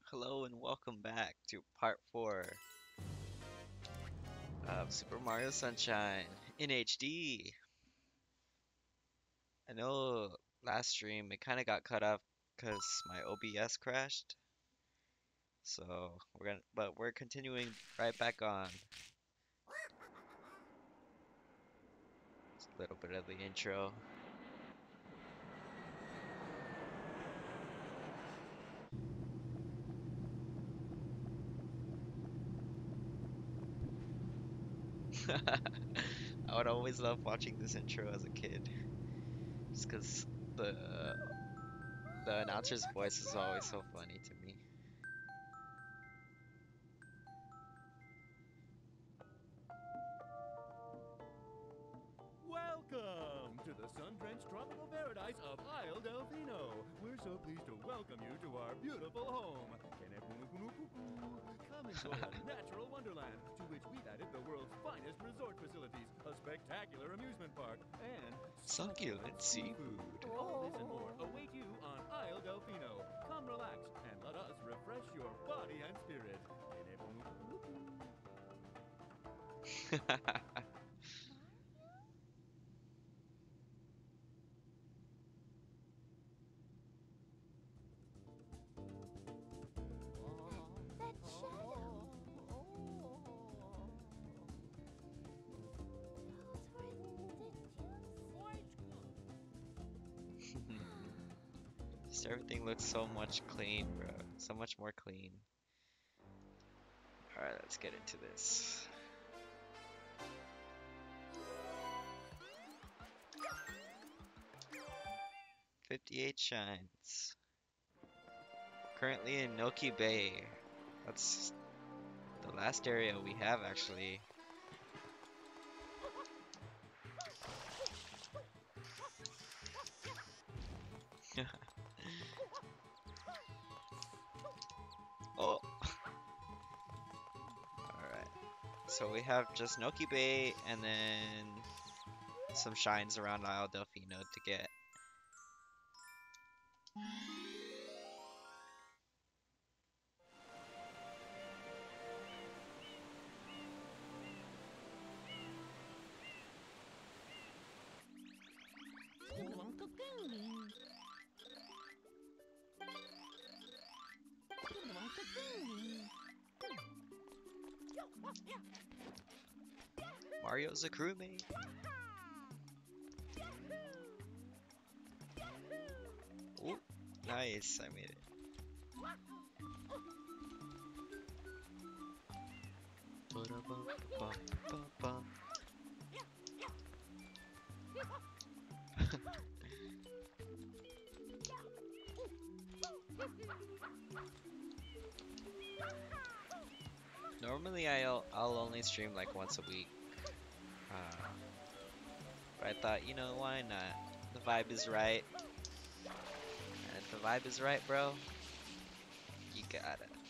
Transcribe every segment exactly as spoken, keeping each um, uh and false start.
Hello and welcome back to part four of Super Mario Sunshine in H D. I know last stream it kind of got cut off because my O B S crashed. So we're gonna, but we're continuing right back on. Just a little bit of the intro. I would always love watching this intro as a kid, just because the the announcer's voice is always so funny to me. Welcome to the sun-drenched tropical paradise of Isle Delfino. We're so pleased to welcome you to our beautiful home. Come enjoy a natural wonderland to which we've added the world's finest resort facilities, a spectacular amusement park, and Succulent seafood. all this and more await you on Isle Delfino. Come relax and let us refresh your body and spirit. That shadow. Just everything looks so much clean, bro. So much more clean. Alright, let's get into this. fifty-eight shines. Currently in Noki Bay. That's the last area we have, actually. Oh. Alright. So we have just Noki Bay and then some shines around Isle Delfino to get. Mario's a crewmate. Ooh, nice, I made it. Ba-da-bum-bum-bum-bum. Normally I'll I'll only stream like once a week. Uh, but I thought, you know, why not? The vibe is right. And if the vibe is right, bro, you got it.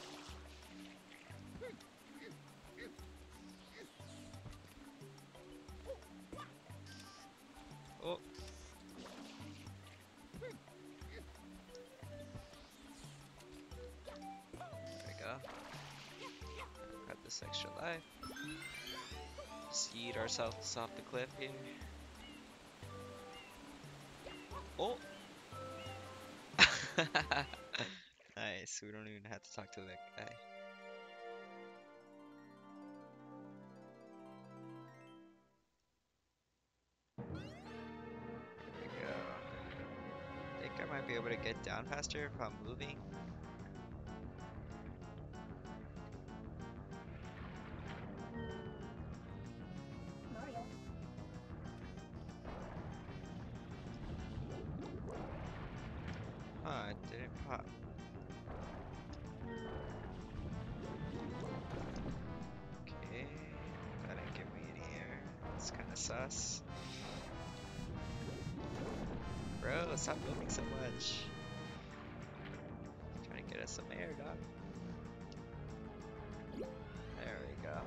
Oh. There we go. Got this extra life. Just yeet ourselves off the cliff here. Oh! Nice, we don't even have to talk to that guy. There we go. I think I might be able to get down faster if I'm moving. Huh, it didn't pop. Okay, that didn't give me any air. It's kinda sus. Bro, stop moving so much. Trying to get us some air, dog. There we go.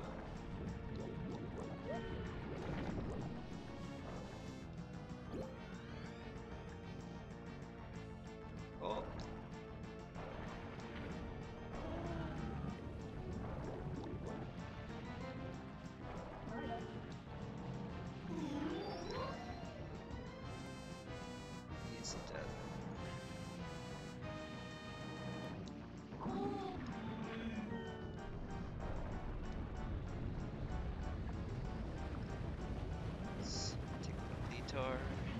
Oh. Just doesn't. Let's take a little detour.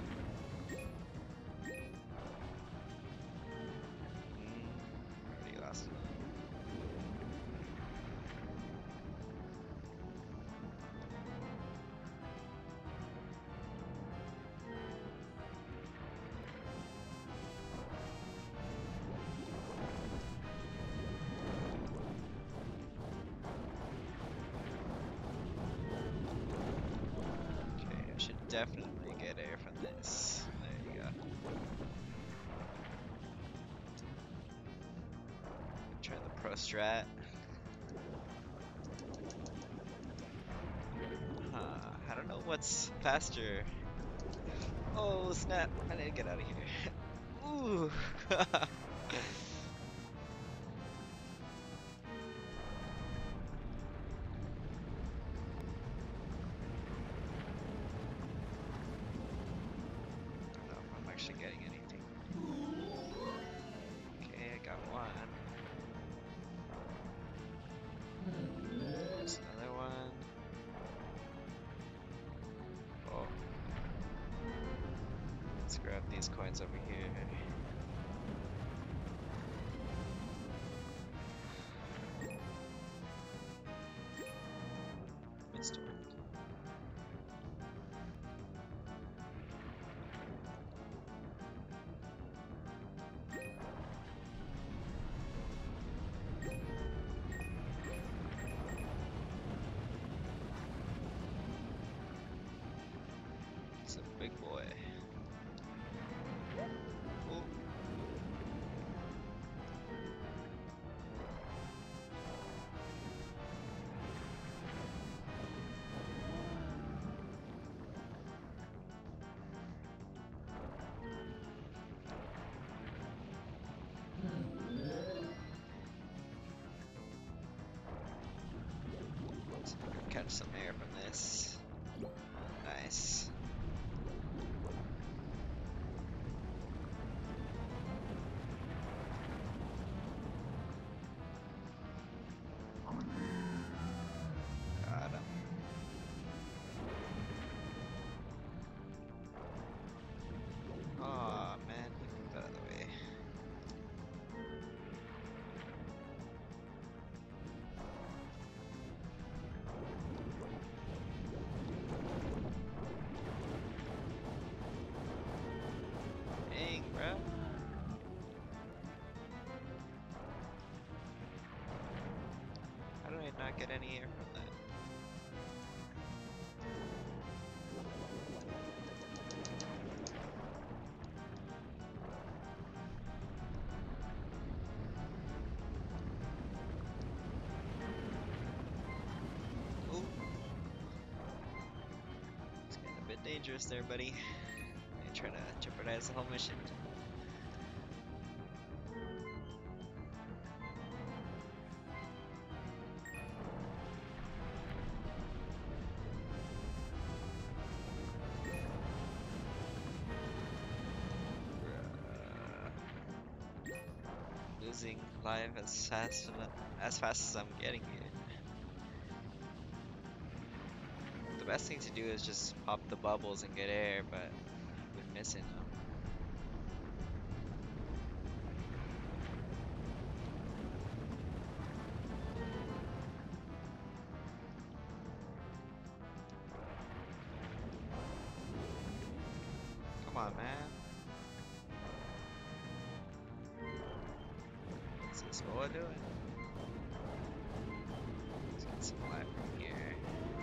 Mm, already lost it. Okay, I should definitely get air from this. There you go. Try the pro strat. Huh, I don't know what's faster. Oh snap, I need to get out of here. Ooh. I don't know if I'm actually getting anything. Okay, I got one. There's another one. Oh. Let's grab these coins over here. Good story. It's a big boy. Ooh. So I can catch some air from this. Nice. Got him. Aw, man, he moved out of the way. Dang, bro. How do I not get any air from that? Ooh. It's getting a bit dangerous there, buddy. You're trying to jeopardize the whole mission. Losing life as fast enough, as fast as I'm getting it. The best thing to do is just pop the bubbles and get air, but I've been missing them. Come on, man. What's this boy doing? Let's get some light from here.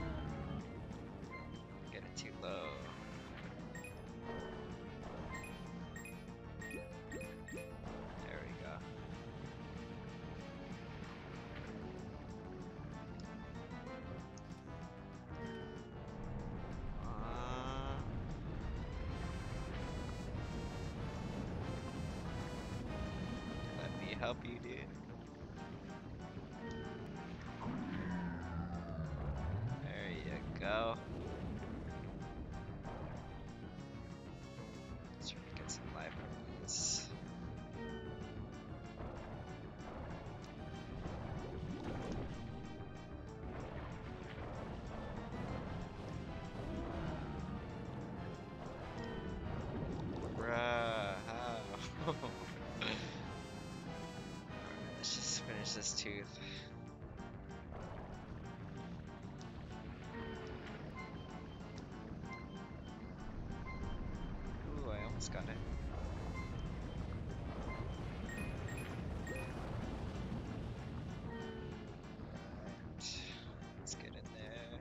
Get it too low. There we go. Uh, let me help you, dude. There you go. Let's try to get some life from There's this tooth. Ooh, I almost got it. Let's get in there.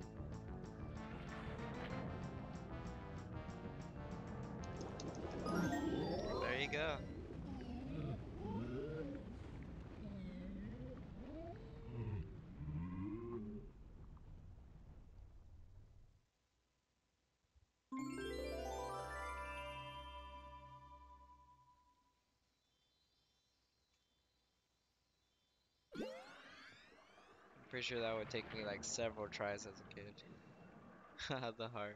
There you go. Pretty sure that would take me like several tries as a kid. The heart.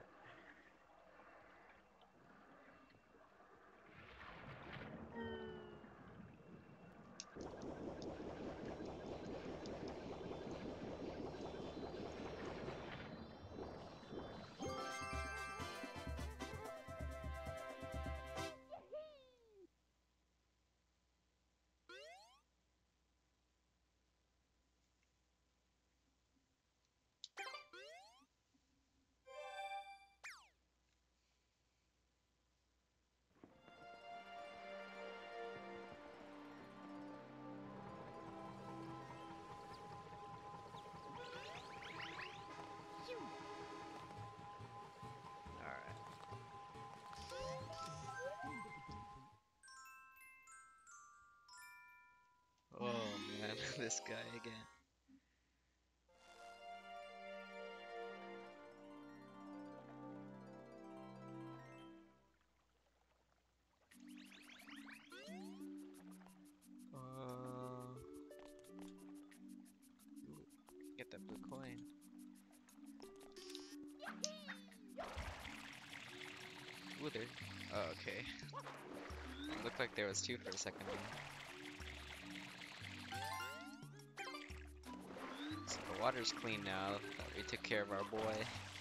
Alright. Oh man, this guy again. Uh, get that blue coin. Ooh, there. Oh, okay. It looked like there was two for a second there. So the water's clean now that we took care of our boy.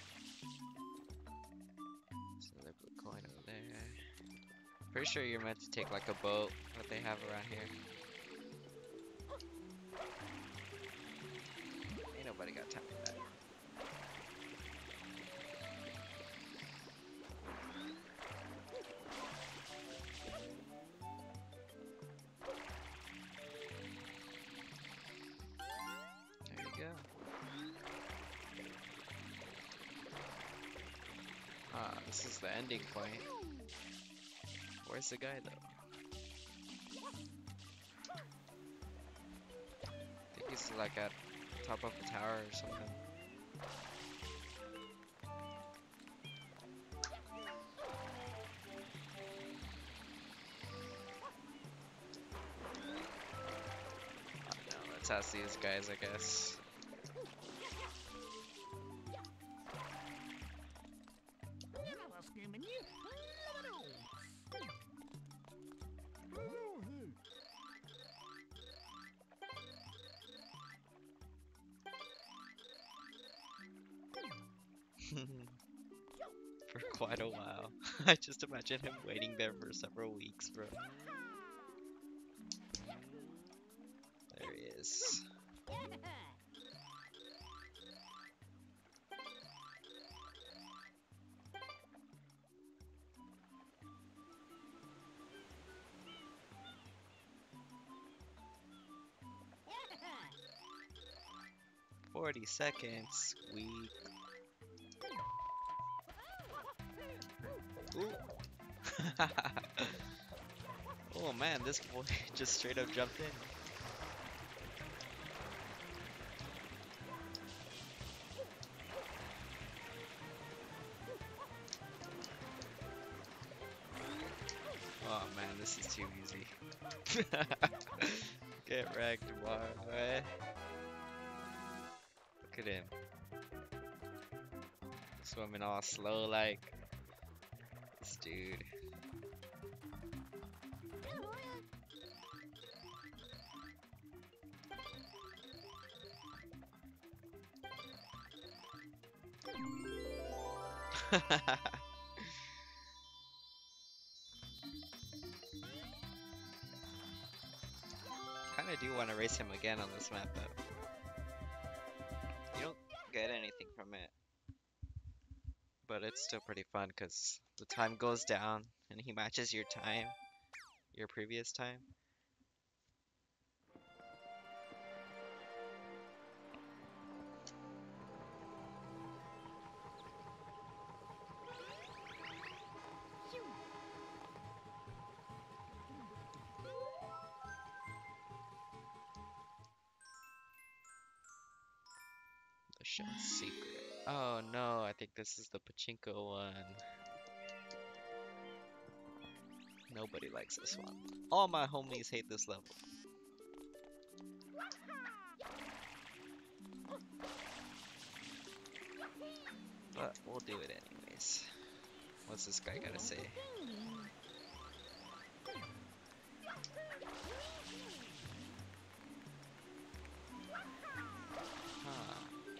So there's a blue coin over there. Pretty sure you're meant to take like a boat, what they have around here. Ain't nobody got time for that. There you go. Ah, this is the ending point. Where's the guy though? I think he's like at top of the tower or something. I don't know, let's ask these guys, I guess. For quite a while. I just imagine him waiting there for several weeks, bro. There he is. Forty seconds, sweet. Ooh. Oh man, this boy just straight up jumped in. Oh man, this is too easy. Get wrecked, boy. Look at him. Swimming all slow like this dude. kind of do want to race him again on this map, though. You don't get anything from it, but it's still pretty fun because the time goes down and he matches your time, your previous time. The show's secret. Oh no, I think this is the pachinko one. Nobody likes this one. All my homies hate this level. But we'll do it anyways. What's this guy gotta say? Huh.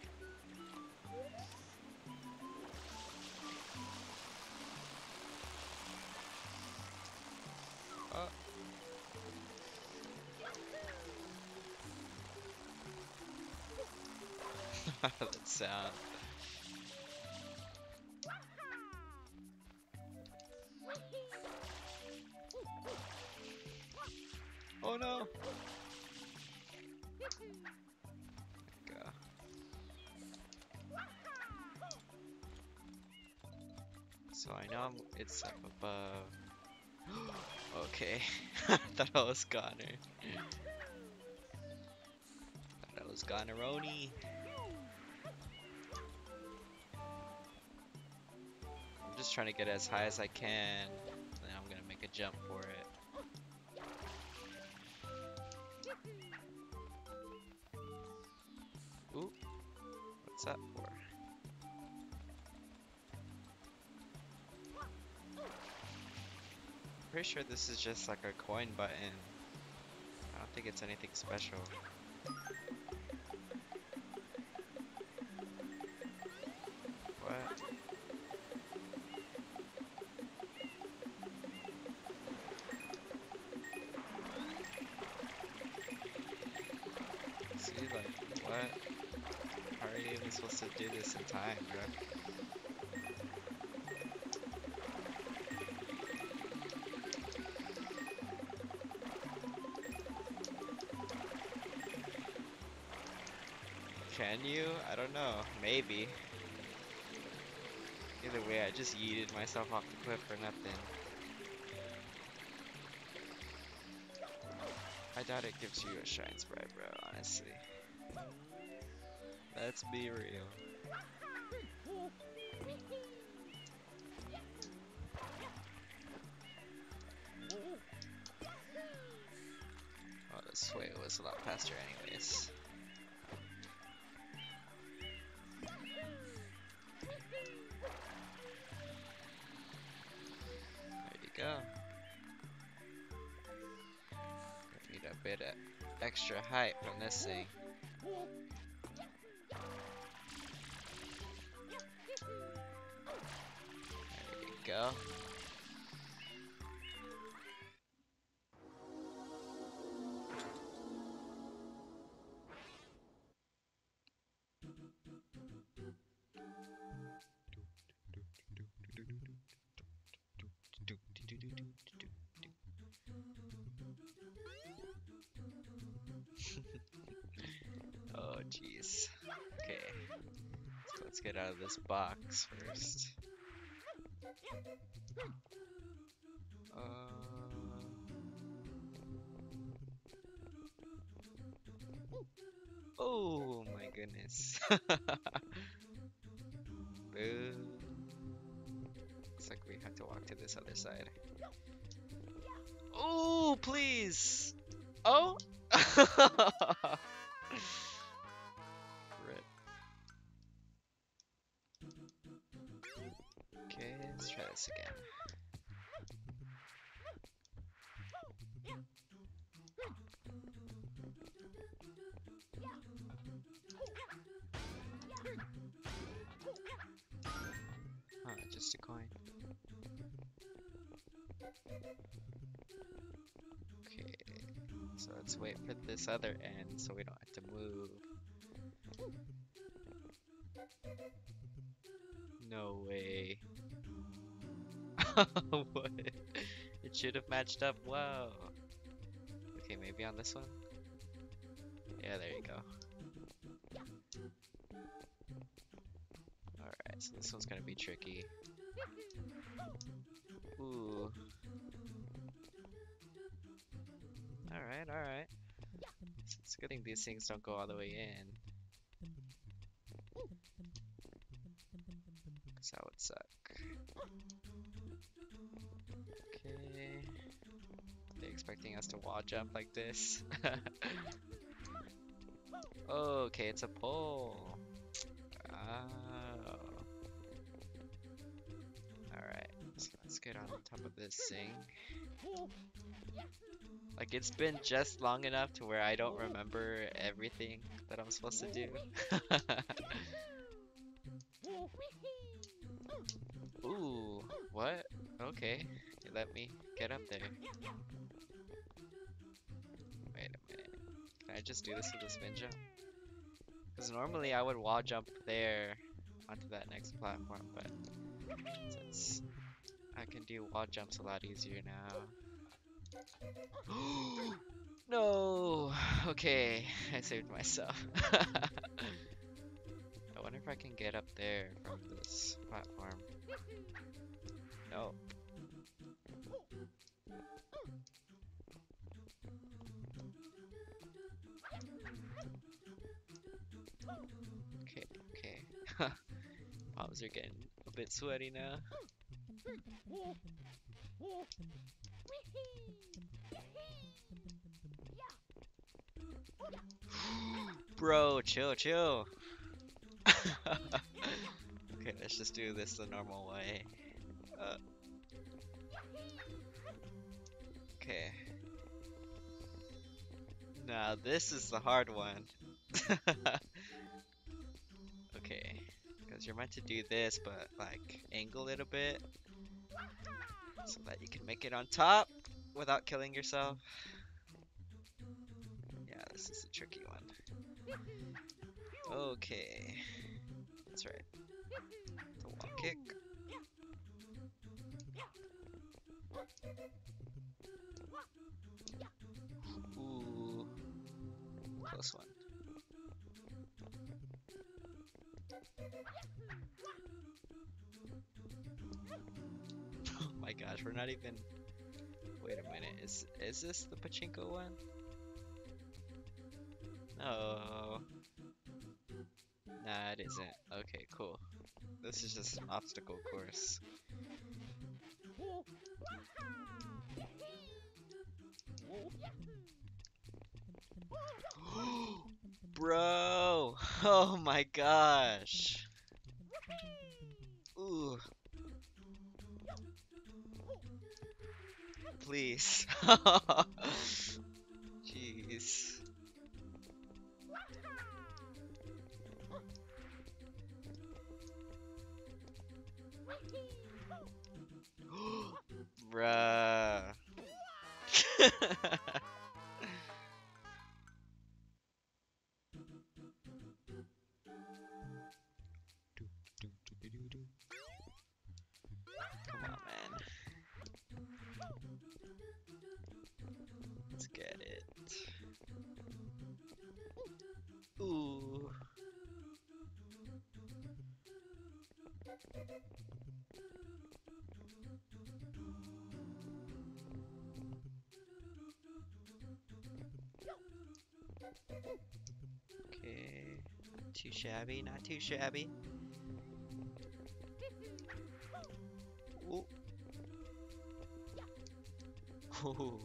Oh. That sound. Oh no! Go. So I know I'm, it's up above. Okay, I thought I was Goner. Thought I was Goneroni. I'm just trying to get as high as I can, and then I'm gonna make a jump for it. Ooh, what's that for? Pretty sure this is just like a coin button. I don't think it's anything special. What? See, like, what? How are you even supposed to do this in time, bro? Can you? I don't know. Maybe. Either way, I just yeeted myself off the cliff for nothing. I doubt it gives you a shine sprite, bro, honestly. Let's be real. Oh, this way was a lot faster anyways. There you go. Need a bit of extra height from this thing. There you go. Oh jeez. Okay. So let's get out of this box first. Uh... Oh my goodness. Boo. Looks like we have to walk to this other side. Oh, please! Oh! Rip. Okay, let's try this again. Huh, just a coin. Okay. So let's wait for this other end so we don't have to move. No way. What? It should have matched up. Wow. Okay, maybe on this one? Yeah, there you go. Alright, so this one's gonna be tricky. Ooh. Alright, alright. It's a good thing these things don't go all the way in. Cause that would suck. Okay. Are they expecting us to wall jump like this? Oh, okay, it's a pole. Oh. Alright, so let's get on top of this thing. Like, it's been just long enough to where I don't remember everything that I'm supposed to do. Ooh, what? Okay, you let me get up there. Wait a minute. Can I just do this with a spin jump? Because normally I would wall jump there onto that next platform, but since I can do wall jumps a lot easier now. No! Okay, I saved myself. I wonder if I can get up there from this platform. No. Okay, okay. Palms are getting a bit sweaty now. Bro, chill, chill. Okay, let's just do this the normal way. Uh, okay. Now this is the hard one. Okay, because you're meant to do this, but like angle it a bit so that you can make it on top without killing yourself. Yeah, this is a tricky one. Okay, that's right. The wall kick. Ooh, close one. Oh my gosh, we're not even. Wait a minute, is is this the pachinko one? No. Nah, it isn't. Okay, cool. This is just an obstacle course. Bro! Oh my gosh! Ooh. Please. Jeez. Bruh. Come on, man. Let's get it. Ooh. Okay. Not too shabby, not too shabby. Ooh. Ooh.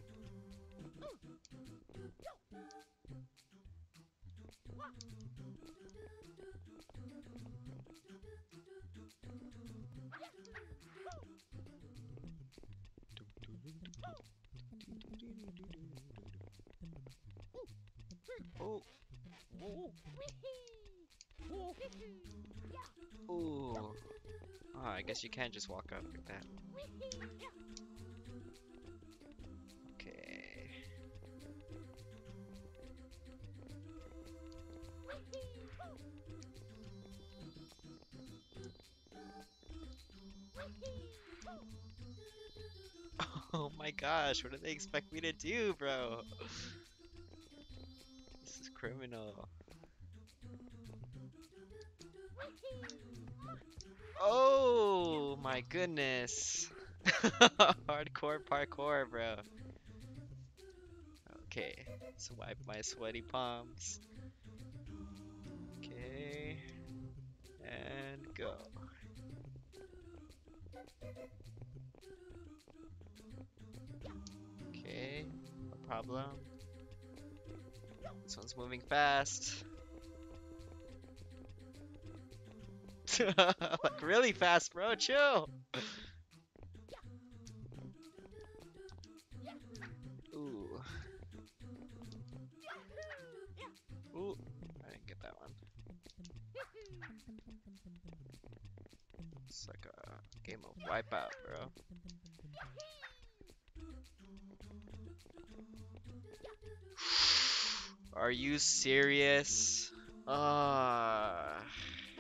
Oh. Ooh. Oh, I guess you can just walk up like that. Okay. gosh, what do they expect me to do, bro? This is criminal. Oh my goodness. Hardcore parkour, bro. Okay, let's wipe my sweaty palms. Okay, and go. Okay, no problem. This one's moving fast. Like really fast, bro. Chill. Ooh. Ooh. I didn't get that one. It's like a game of Wipeout, bro. Are you serious? Ah. Uh...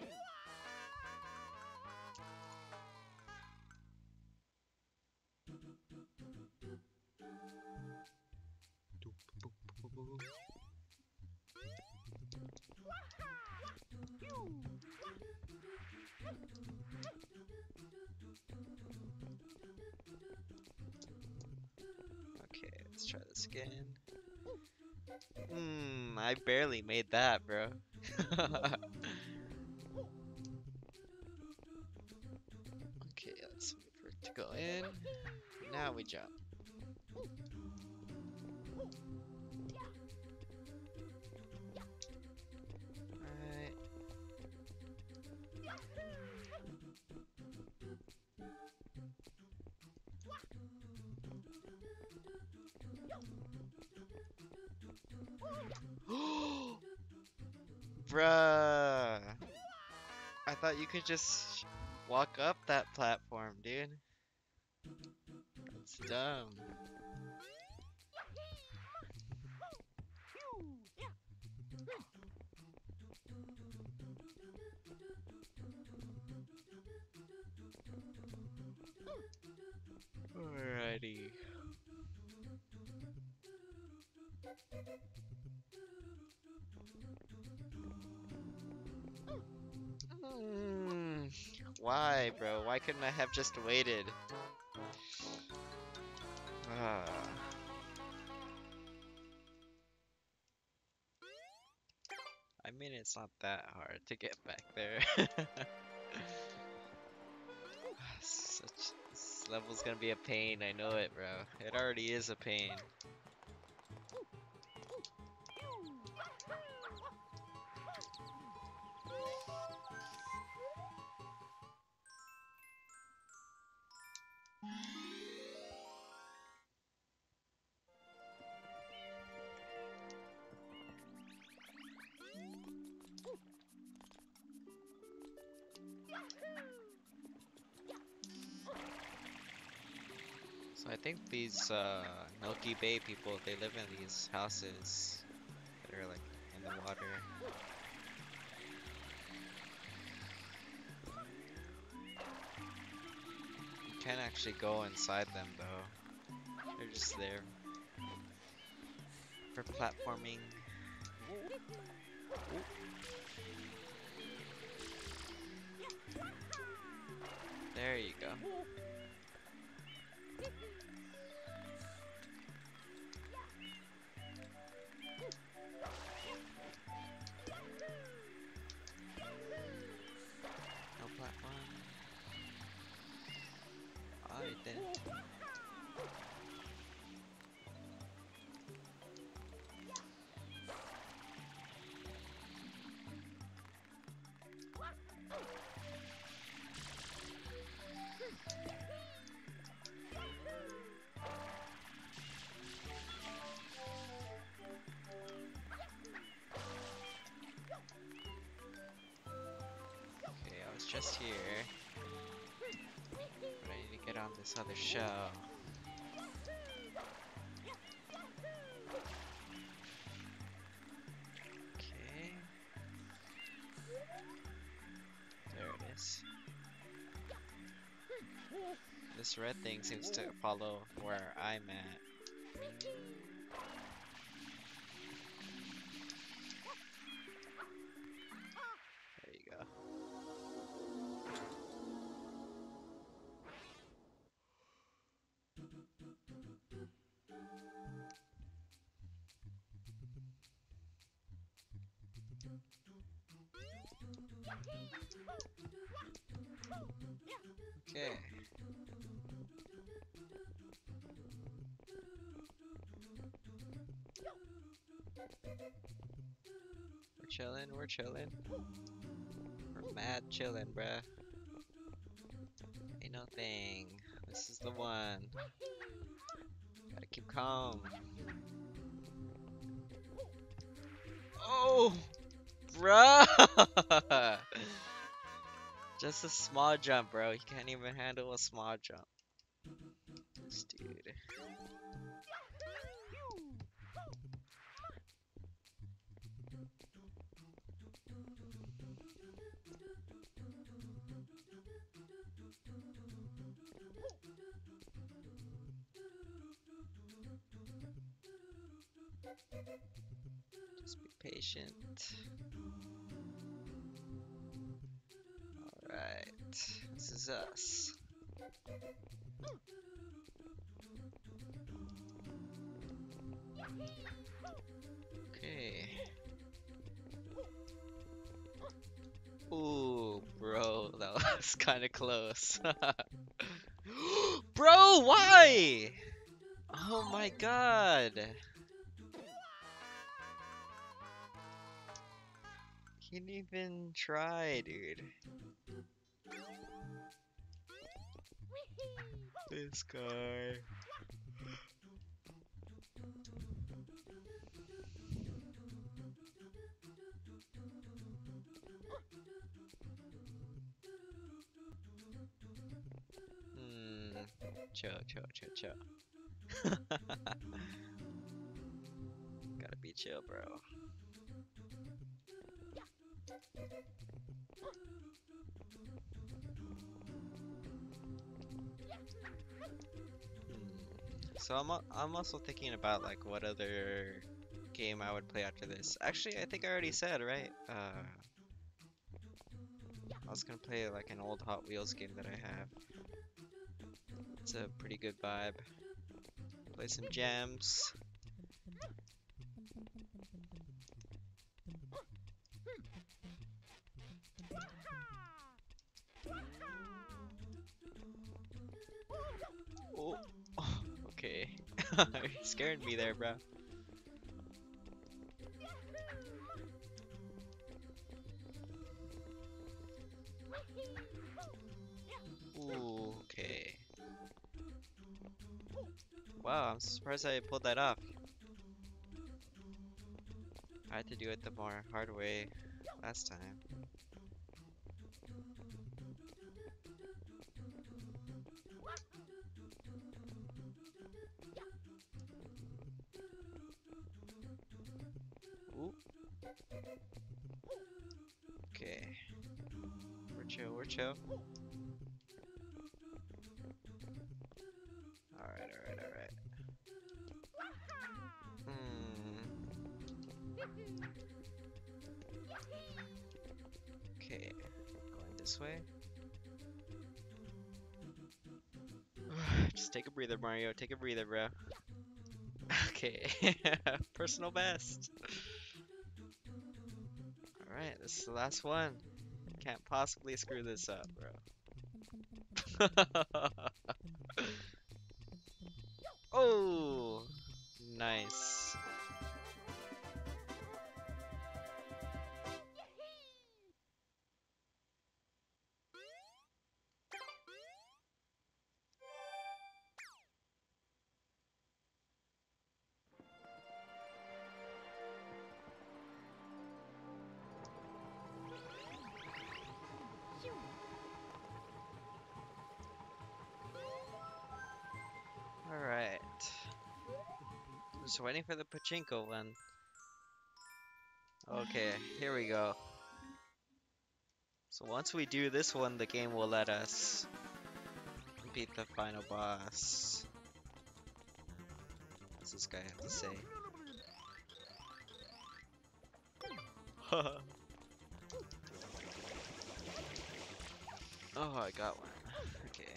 Okay, let's try this again. Hmm, I barely made that, bro. Okay, let's wait for it to go in. Now we jump. Alright. Bruh. I thought you could just walk up that platform, dude. That's dumb. Alrighty. Mm, why, bro? Why couldn't I have just waited? Ah. I mean, it's not that hard to get back there. Such, this level's gonna be a pain, I know it, bro. It already is a pain. So I think these uh, Milky Bay people, they live in these houses that are like in the water. You can't actually go inside them though. They're just there for platforming. Ooh. There you go. No platform. Alright then. Just here, but I need to get on this other shell. Okay, there it is. This red thing seems to follow where I'm at. There you go. Okay. We're chilling, we're chilling. We're mad chilling, bruh. Ain't no thing. This is the one. Gotta keep calm. Oh! Bruh! Just a small jump, bro. He can't even handle a small jump. This dude. Just be patient. Alright. This is us. Okay. Ooh, bro, that was kind of close. Bro, why? Oh my god. He didn't even try, dude. This guy. Hmm. Chill, chill, chill, chill. Gotta be chill, bro. Hmm. So I'm al- I'm also thinking about like what other game I would play after this. Actually, I think I already said, right? Uh, I was gonna play like an old Hot Wheels game that I have. It's a pretty good vibe. Play some jams. Oh, okay. You scared me there, bro. Ooh, okay. Wow, I'm surprised I pulled that off. I had to do it the more hard way last time. Ooh. Okay. We're chill, we're chill. Alright, alright, alright. Hmm. Okay. Going this way. Just take a breather, Mario. Take a breather, bro. Okay. Personal best. Alright, this is the last one. Can't possibly screw this up, bro. Oh, nice. Alright. Just waiting for the pachinko one. Okay, here we go. So once we do this one, the game will let us beat the final boss. What's this guy have to say? Oh, I got one. Okay.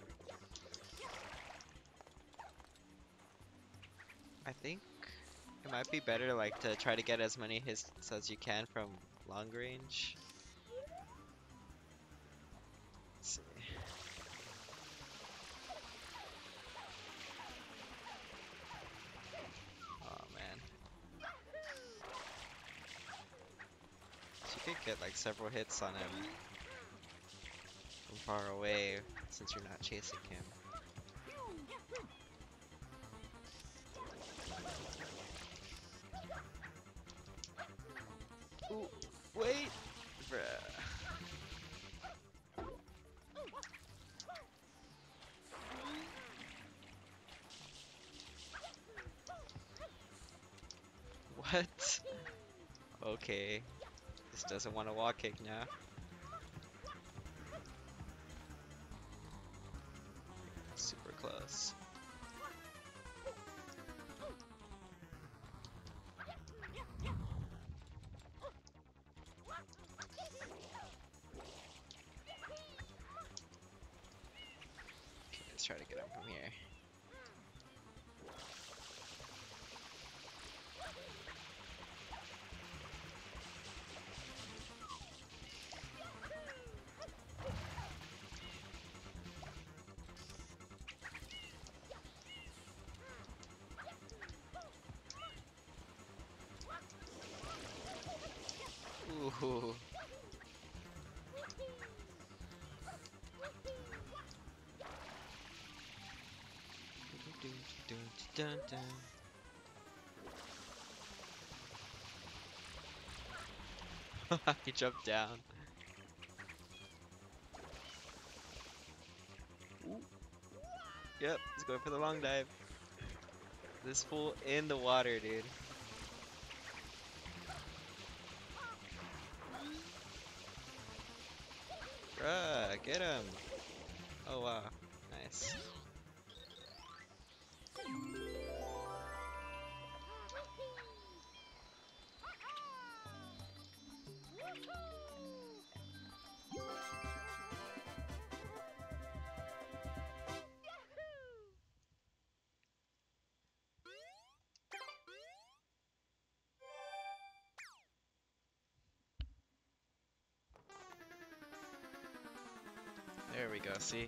I think it might be better like to try to get as many hits as you can from long range. Let's see. Oh man. So you could get like several hits on him from far away since you're not chasing him. Ooh, wait! Bruh. What? Okay. This doesn't want to walk kick now. Super close. Okay, let's try to get him from here. Ooh. Dun, dun. He jumped down. Ooh. Yep, he's going for the long dive. This fool in the water, dude. Bruh, get him. Oh wow, nice. There we go, see?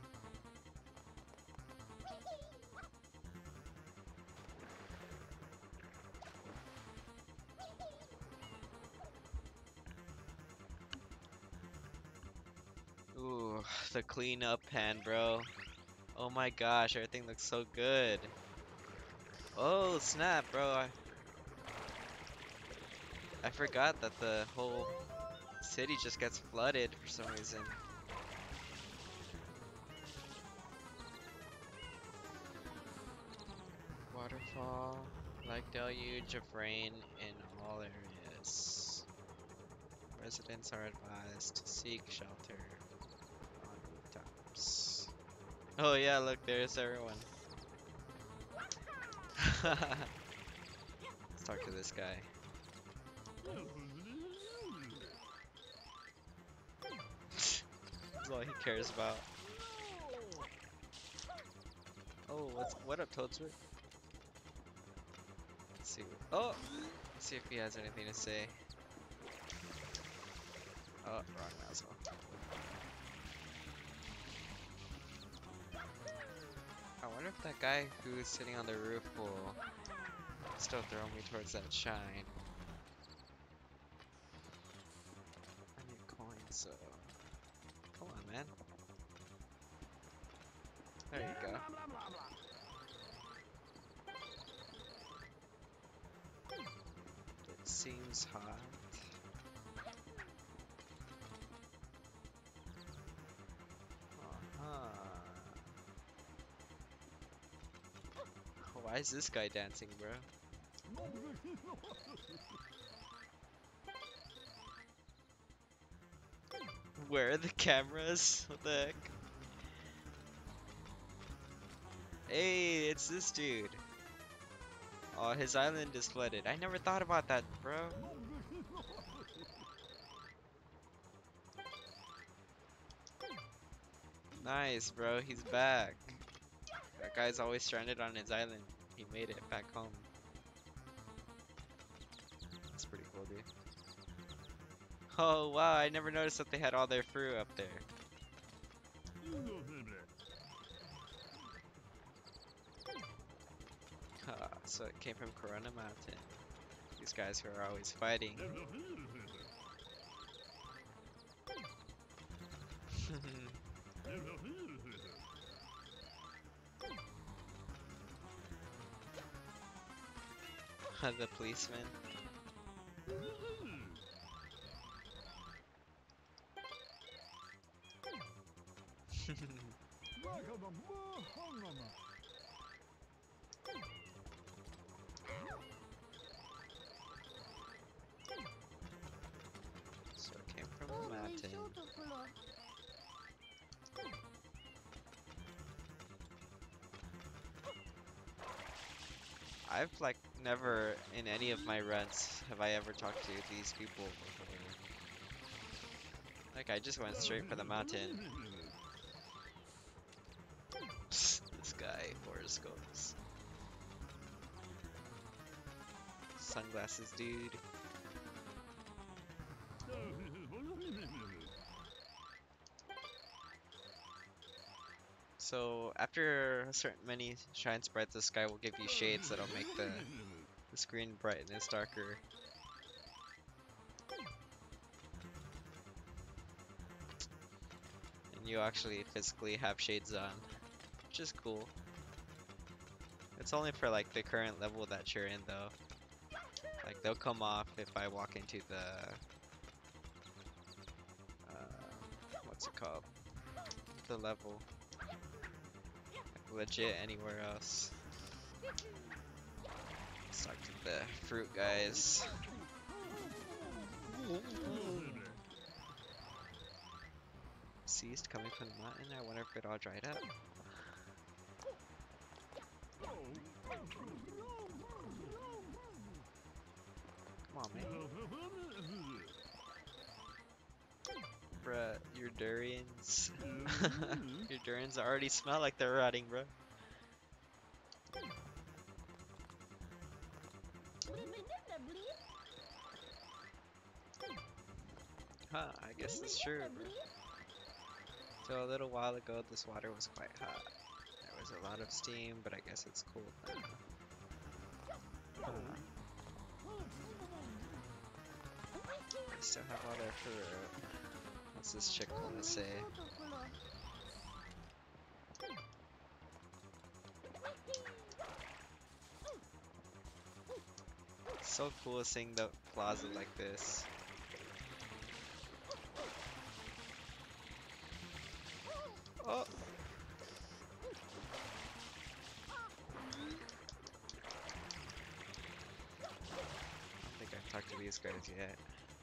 Ooh, the cleanup pan, bro. Oh my gosh, everything looks so good. Oh snap, bro. I, I forgot that the whole city just gets flooded for some reason. Waterfall, like deluge of rain in all areas. Residents are advised to seek shelter on rooftops. Oh yeah, look, there's everyone. Let's talk to this guy. That's all he cares about. Oh, what's what up, Toadsworth? Let's see. What, oh, let's see if he has anything to say. Oh, wrong nozzle. I wonder if that guy who's sitting on the roof will still throw me towards that shine. I need coins, so come on, man. There you go. It seems hot. Uh-huh. Why is this guy dancing, bro? Where are the cameras? What the heck? Hey, it's this dude. Oh, his island is flooded. I never thought about that, bro. Nice, bro. He's back. That guy's always stranded on his island. He made it back home. That's pretty cool, dude. Oh, wow. I never noticed that they had all their fruit up there. Uh, so it came from Corona Mountain. These guys who are always fighting. The policeman. So it came from the mountain. I've like never in any of my runs have I ever talked to these people before. Like I just went straight for the mountain. Psst, this guy, horoscopes. Sunglasses, dude. So after a certain many shine sprites, this guy will give you shades that'll make the, the screen brightness darker. And you actually physically have shades on, which is cool. It's only for like the current level that you're in though. Like they'll come off if I walk into the, uh, what's it called? The level. Legit anywhere else. Let's talk to the fruit guys. Ceased coming from the mountain. I wonder if it all dried up. Come on, man. Bruh, your durians. Your durians already smell like they're rotting, bro. Huh, I guess it's true. Bro. So a little while ago, this water was quite hot. There was a lot of steam, but I guess it's cool now. Huh. They still have all their fruit. What's this chick wanna say? It's so cool seeing the plaza like this. Oh! I don't think I've talked to these guys yet.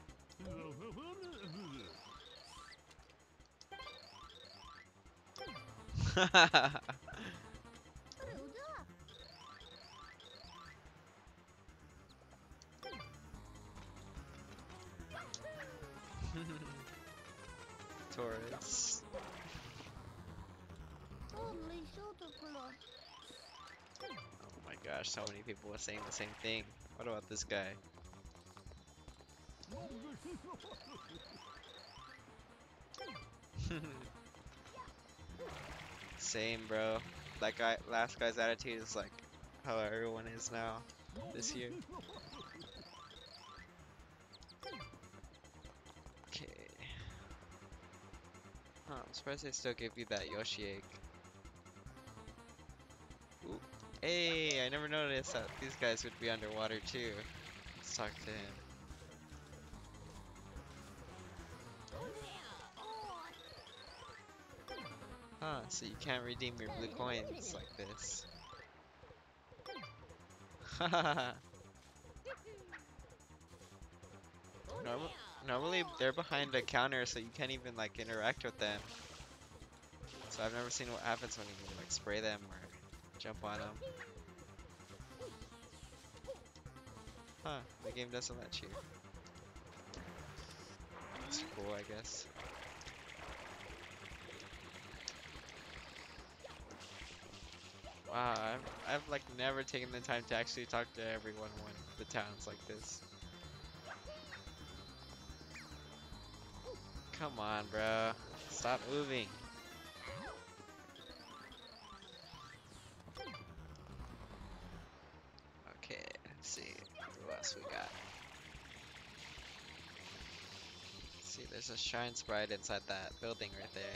Taurus. Oh my gosh, so many people were saying the same thing. What about this guy? Same, bro. That guy, last guy's attitude is like how everyone is now this year. Okay. Huh, I'm surprised they still give you that Yoshi egg. Ooh. Hey, I never noticed that these guys would be underwater too. Let's talk to him. Huh, so you can't redeem your blue coins like this. Haha. Normal, normally they're behind a counter, so you can't even like interact with them. So I've never seen what happens when you like spray them or Jump on him. Huh, the game doesn't let you. That's cool, I guess. Wow, I've, I've like never taken the time to actually talk to everyone when the town's like this. Come on, bro. Stop moving. Okay, let's see. Who else we got? See, there's a shrine sprite inside that building right there.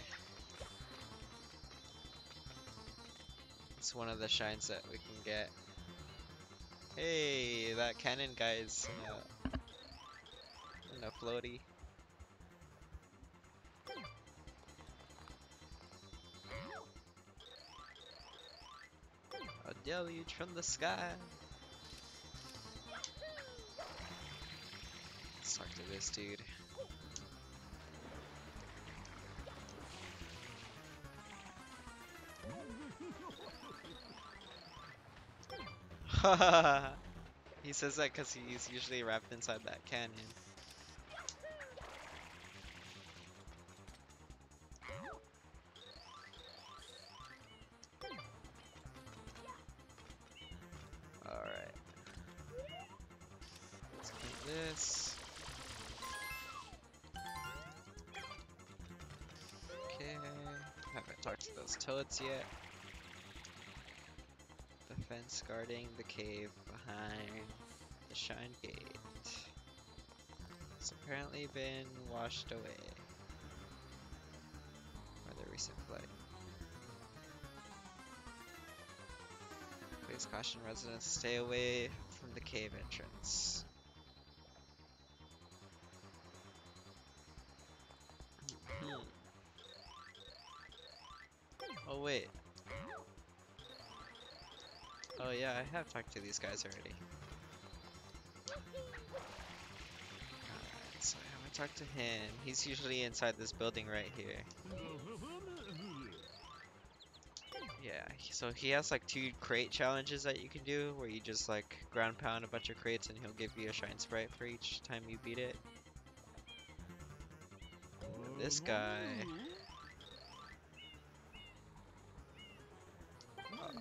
It's one of the shrines that we can get. Hey, that cannon guy's in a, in a floaty. A deluge from the sky. Let's talk to this dude. He says that because he's usually wrapped inside that cannon. Alright. Let's do this. Okay. Haven't talked to those toads yet. The fence guarding the cave behind the shrine gate. It's apparently been washed away by the recent flood. Please caution residents to stay away from the cave entrance. Hmm. Oh wait. Oh yeah, I have talked to these guys already. Alright, so I haven't talked to him. He's usually inside this building right here. Yeah, so he has like two crate challenges that you can do, where you just like ground pound a bunch of crates and he'll give you a shine sprite for each time you beat it. And this guy... Uh,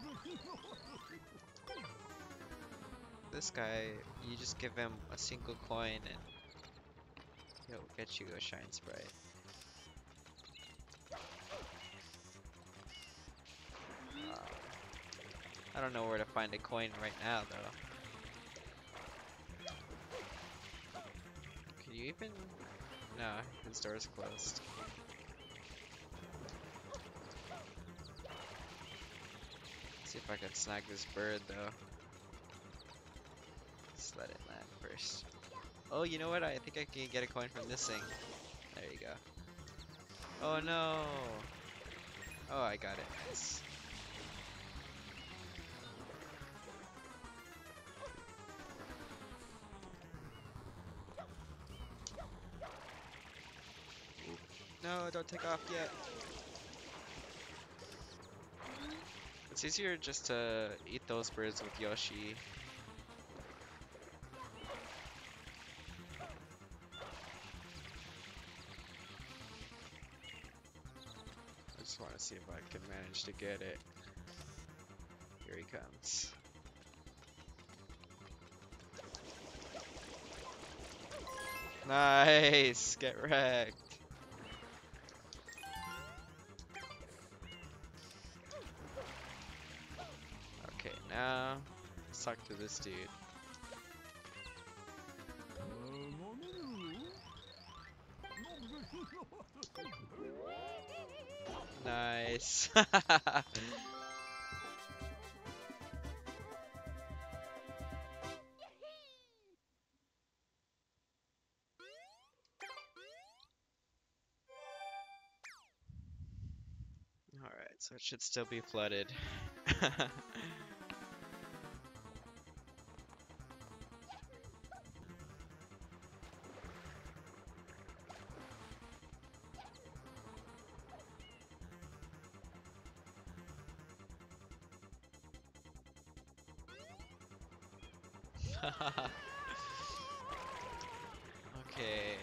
this guy, you just give him a single coin and he'll get you a shine sprite. Uh, I don't know where to find a coin right now though. Can you even... No, his door's closed. Let's see if I can snag this bird though. Let's let it land first. Oh, you know what? I think I can get a coin from this thing. There you go. Oh no! Oh, I got it. Nice. No, don't take off yet. It's easier just to eat those birds with Yoshi. I just want to see if I can manage to get it. Here he comes. Nice! Get wrecked. Okay, now let's talk to this dude. Nice. Alright, so it should still be flooded. Okay.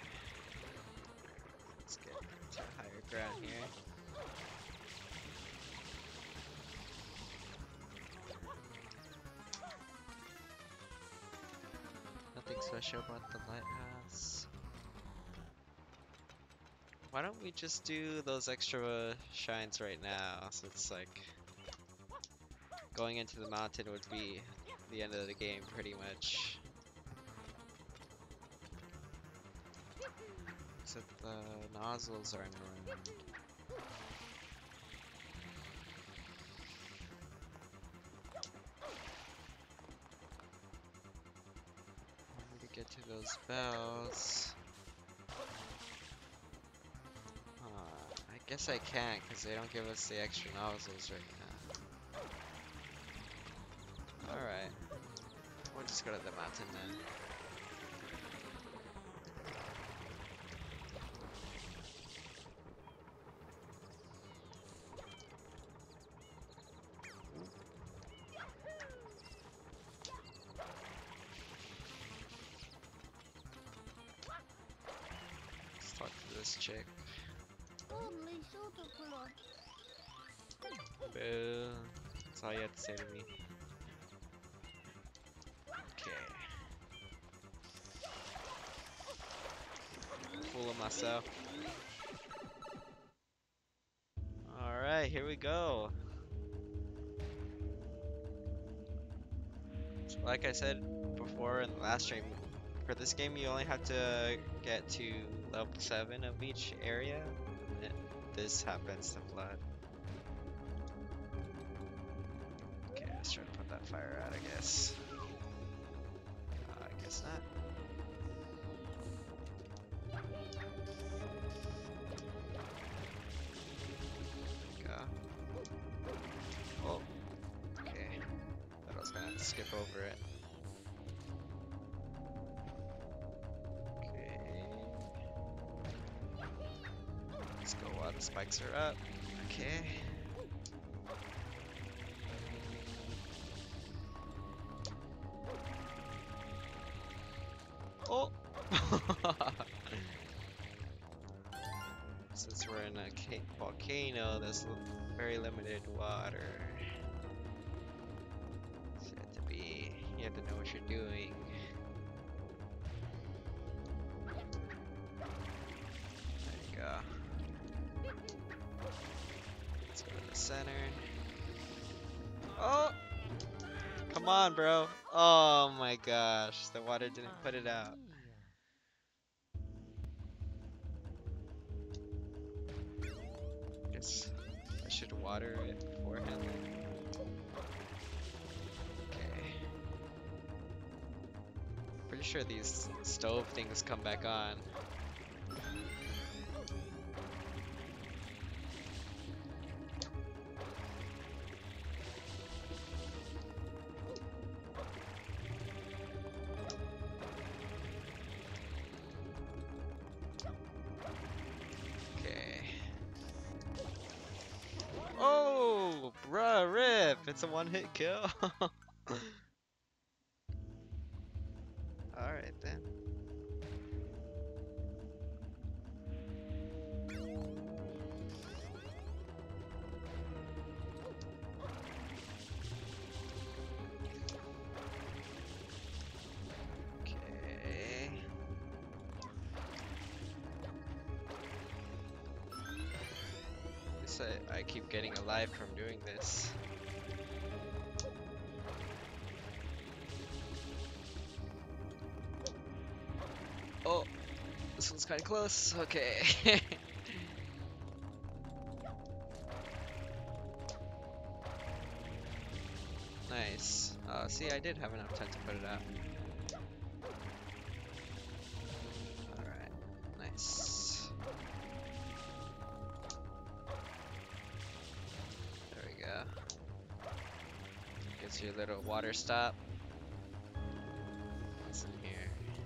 Let's get to higher ground here. Nothing special about the lighthouse. Why don't we just do those extra shines right now? So it's like going into the mountain would be the end of the game pretty much. Except the nozzles aren't around. I need to get to those bells. Uh, I guess I can't because they don't give us the extra nozzles right now. Alright. We'll just go to the mountain then. Let's talk to this chick. Boo. That's all you have to say to me. Okay. I'm fooling myself. Alright, here we go. So like I said before in the last stream, for this game you only have to get to level seven of each area. And this happens to flood. Okay, let's try to put that fire out, I guess. Uh, I guess not. Oh, okay. Thought I was gonna have to skip over it. Okay. Let's go while the spikes are up. Okay. Oh! Since we're in a volcano, there's very limited water. So you have to be, you have to know what you're doing. There you go. Let's go to the center. Oh! Come on, bro. Oh my gosh, the water didn't put it out. Guess I should water it beforehand. Okay. Pretty sure these stove things come back on. Oh, bruh, rip! It's a one-hit kill. Alright then. Okay. Guess I, I keep getting alive from doing this. Oh, this one's kind of close. Okay. Nice. Uh, see, I did have enough time to put it out. Alright, nice. There we go. Gives you a little water stop. What's in here?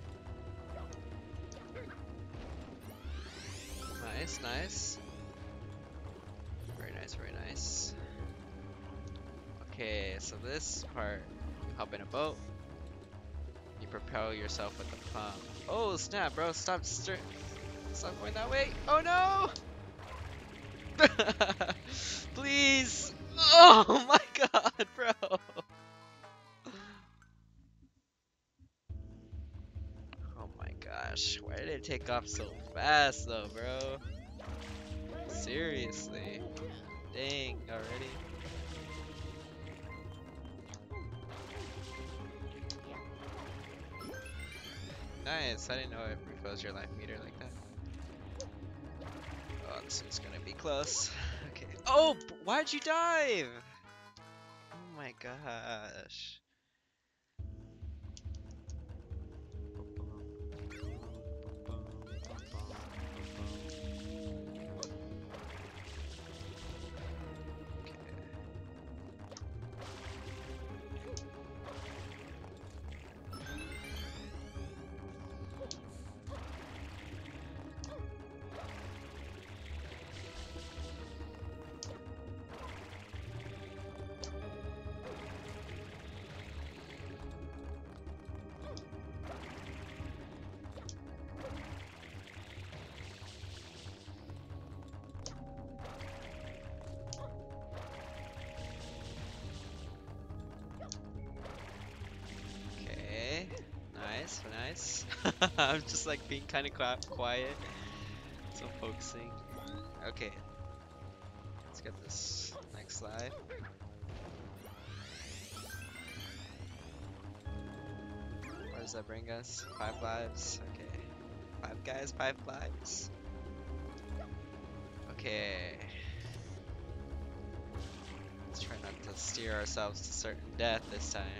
Nice, nice. Very nice, very nice. Okay, so this part, hop in a boat. propel yourself with the pump. Oh snap, bro! Stop, stir stop going that way. Oh no! Please! Oh my god, bro! Oh my gosh, why did it take off so fast though, bro? Seriously. Dang, already. Nice, I didn't know it refills your life meter like that. Oh, this is gonna be close. Okay. Oh, b- why'd you dive? Oh my gosh. Okay. Nice, nice. I'm just like being kind of quiet, so I'm focusing. Okay. Let's get this next life. Where does that bring us? Five lives. Okay. Five guys, five lives. Okay. Let's try not to steer ourselves to certain death this time.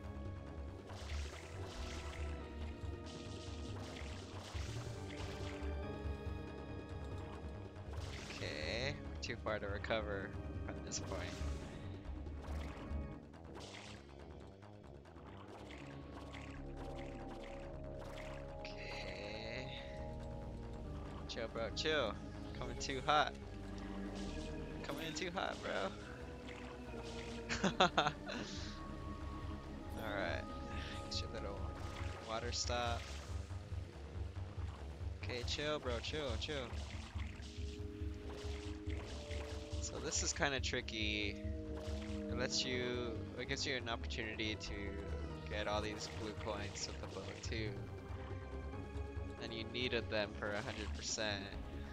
Okay. We're too far to recover from this point. Okay. Chill, bro. Chill. Coming too hot. Coming in too hot, bro. Alright. Get your little water stop. Okay, chill, bro. Chill, chill. So this is kind of tricky. It lets you, it gives you an opportunity to get all these blue coins with the bow too. And you needed them for one hundred percent.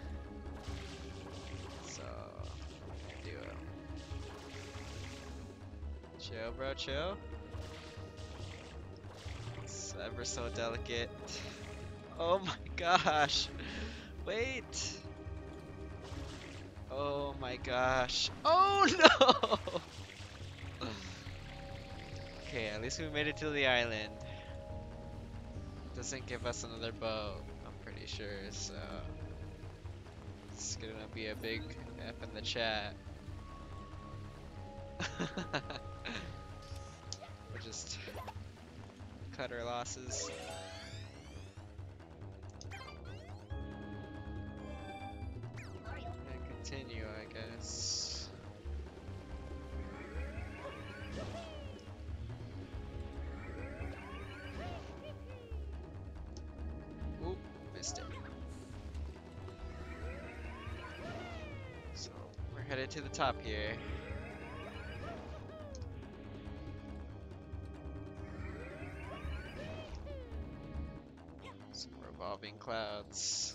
So, do it. Chill, bro, chill. It's ever so delicate. Oh my gosh. Wait. Oh my gosh. Oh no! Okay, at least we made it to the island. Doesn't give us another bow, I'm pretty sure, so it's gonna be a big F in the chat. We'll just cut our losses. And continue, I guess. Oop, missed it. So, we're headed to the top here. Some revolving clouds.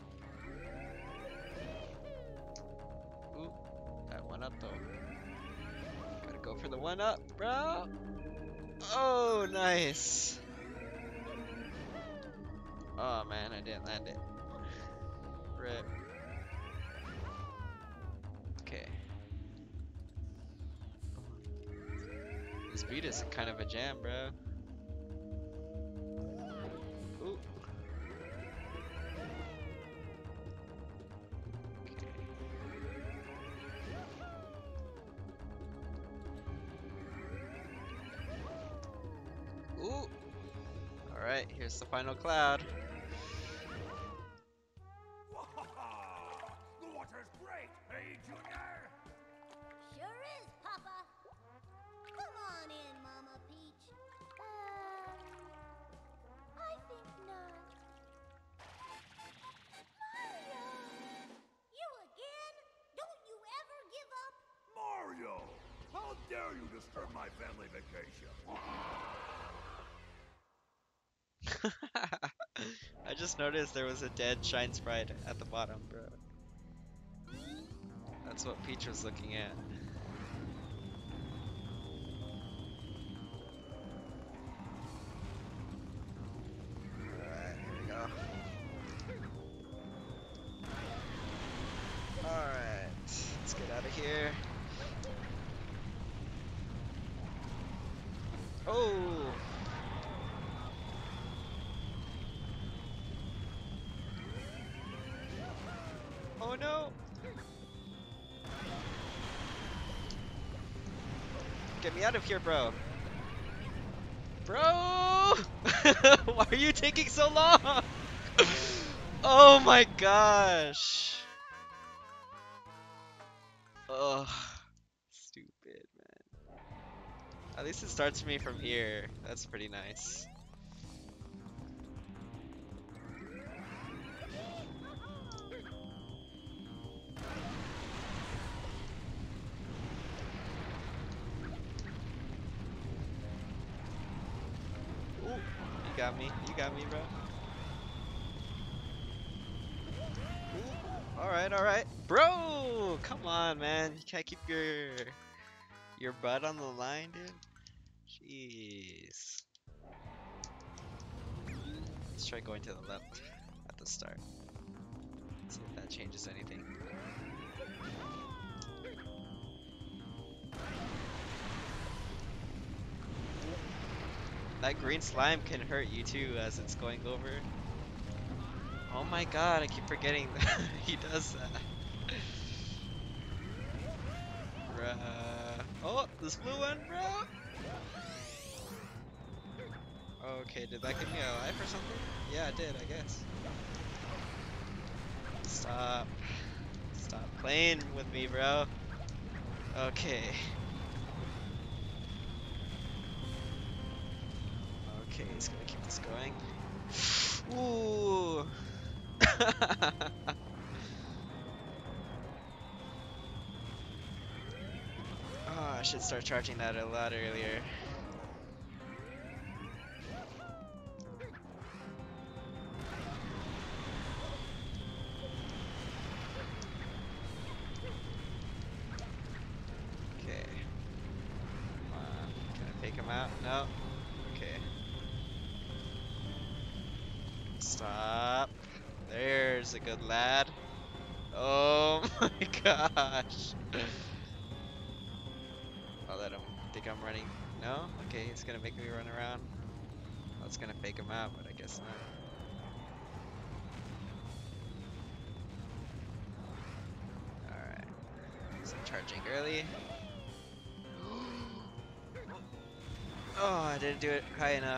Ooh, that one up though. Gotta go for the one up, bro. Oh, nice. Oh man, I didn't land it. Rip. Okay. This beat is kind of a jam, bro. Ooh. Okay. Ooh. Alright, here's the final cloud. The water's great, hey, Junior? Sure is, Papa. Come on in, Mama Peach. Um, dare you disturb my family vacation? I just noticed there was a dead Shine Sprite at the bottom, bro. That's what Peach was looking at. Alright, here we go. Alright, let's get out of here. Oh! Oh no! Get me out of here, bro. Bro! Why are you taking so long? Oh my gosh! Ugh. Stupid, man. At least it starts me from here. That's pretty nice. Ooh, you got me. You got me, bro. Ooh, all right, all right, bro. Come on, man. You can't keep your your butt on the line, dude. Jeez. Let's try going to the left at the start. See if that changes anything. That green slime can hurt you too as it's going over. Oh my god, I keep forgetting that he does that. Bruh. Oh, this blue one, bro! Okay, did that give me a life or something? Yeah, it did, I guess. Stop. Stop playing with me, bro. Okay. Okay, he's gonna keep this going. Ooh! Oh, I should start charging that a lot earlier. Okay. Come on. Can I fake him out? No. Okay. Stop. There's a good lad. Oh my gosh. I'll let him think I'm running. No? Okay, he's gonna make me run around. I was gonna fake him out, but I guess not. Alright. So charging early. Oh, I didn't do it high enough.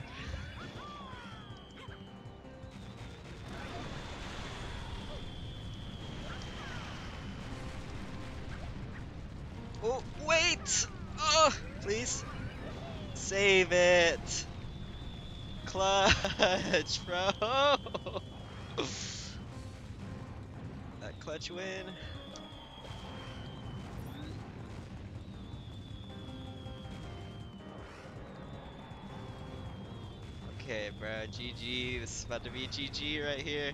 Oh, wait! Oh, please. Save it. Clutch, bro. That clutch win. Okay, bro. G G. This is about to be G G right here.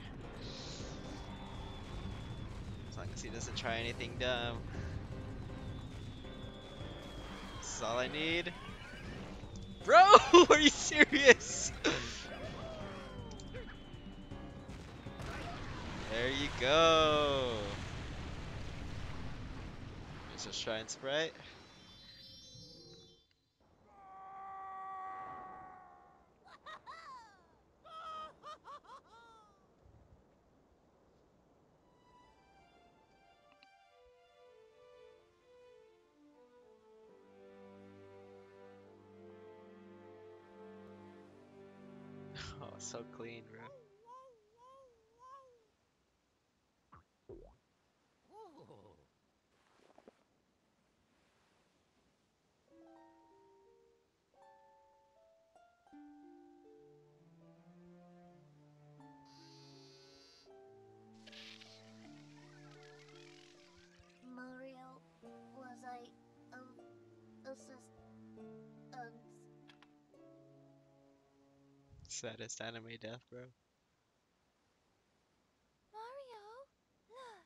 As long as he doesn't try anything dumb. This is all I need. Bro, are you serious? There you go. Let's just try and Sprite. Oh, so clean, bro. Mario, was I a, a Saddest anime death, bro. Mario, look.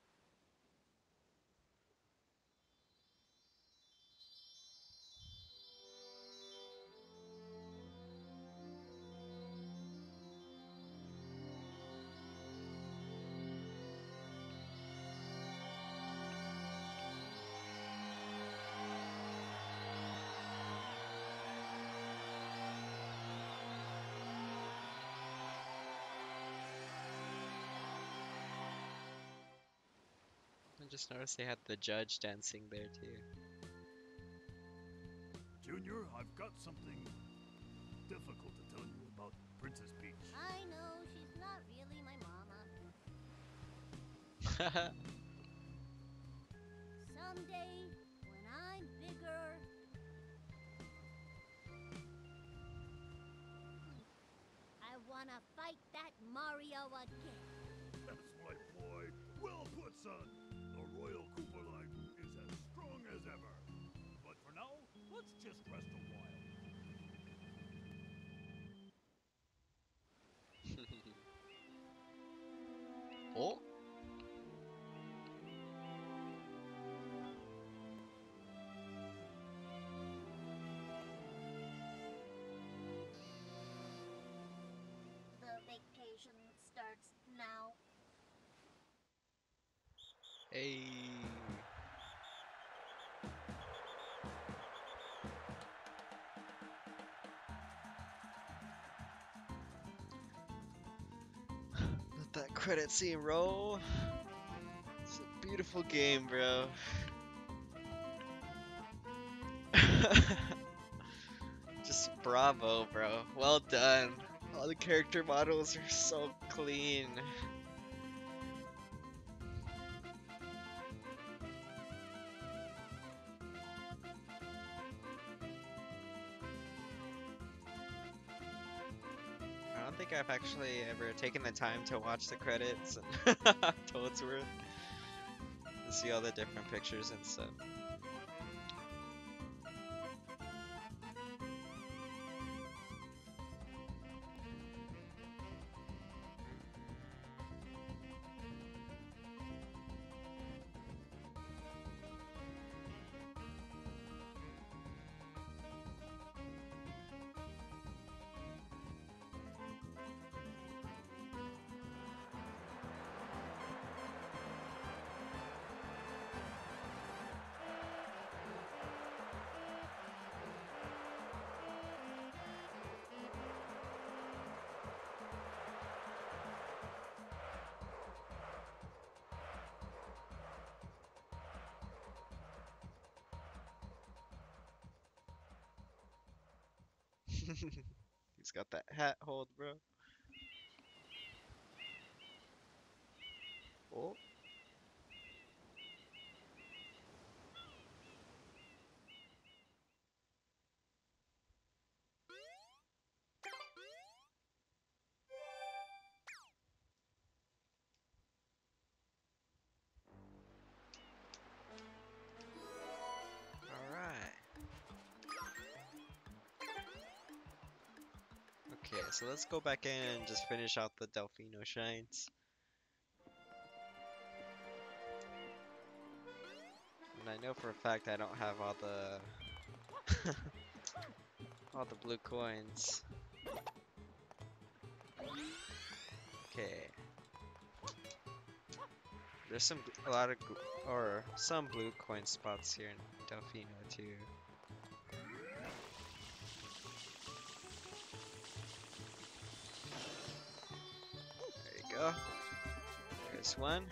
I just noticed they had the judge dancing there too. Junior, I've got something difficult to tell you about Princess Peach. I know she's not really my mama. Someday, when I'm bigger, I wanna fight that Mario again. That's my boy. Well put, son. The Royal Koopa line is as strong as ever. But for now, let's just rest a while. Oh, The vacation starts now. hey. Let that credit scene roll. It's a beautiful game, bro. Just bravo, bro. Well done. All the character models are so clean. I don't think I've actually ever taken the time to watch the credits and Toadsworth to see all the different pictures and stuff. He's got that hat hold, bro. Oh. Alright. Okay, so let's go back in and just finish out the Delfino shines. And I know for a fact I don't have all the all the blue coins. Okay. There's some a lot of or some blue coin spots here in Delfino too. There you go. There's one.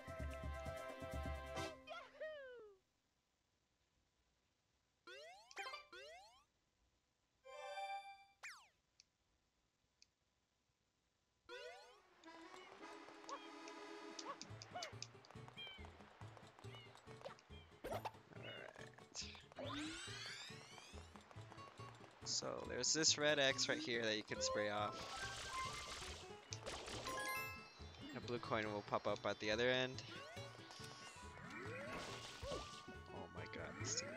So there's this red X right here that you can spray off. A blue coin will pop up at the other end. Oh my god, this dude.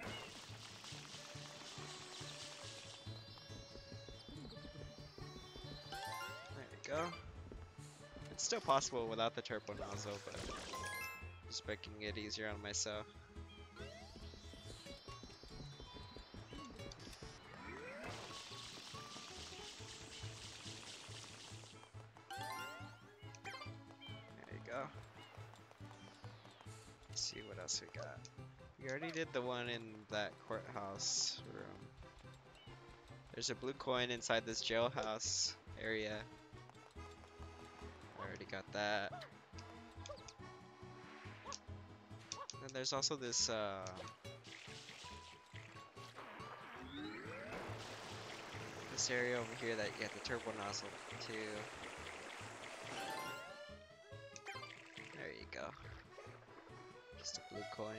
It's still possible without the turbo nozzle, but just making it easier on myself. There you go. Let's see what else we got. We already did the one in that courthouse room. There's a blue coin inside this jailhouse area. I already got that. And there's also this uh, this area over here that you have the turbo nozzle too. There you go. Just a blue coin.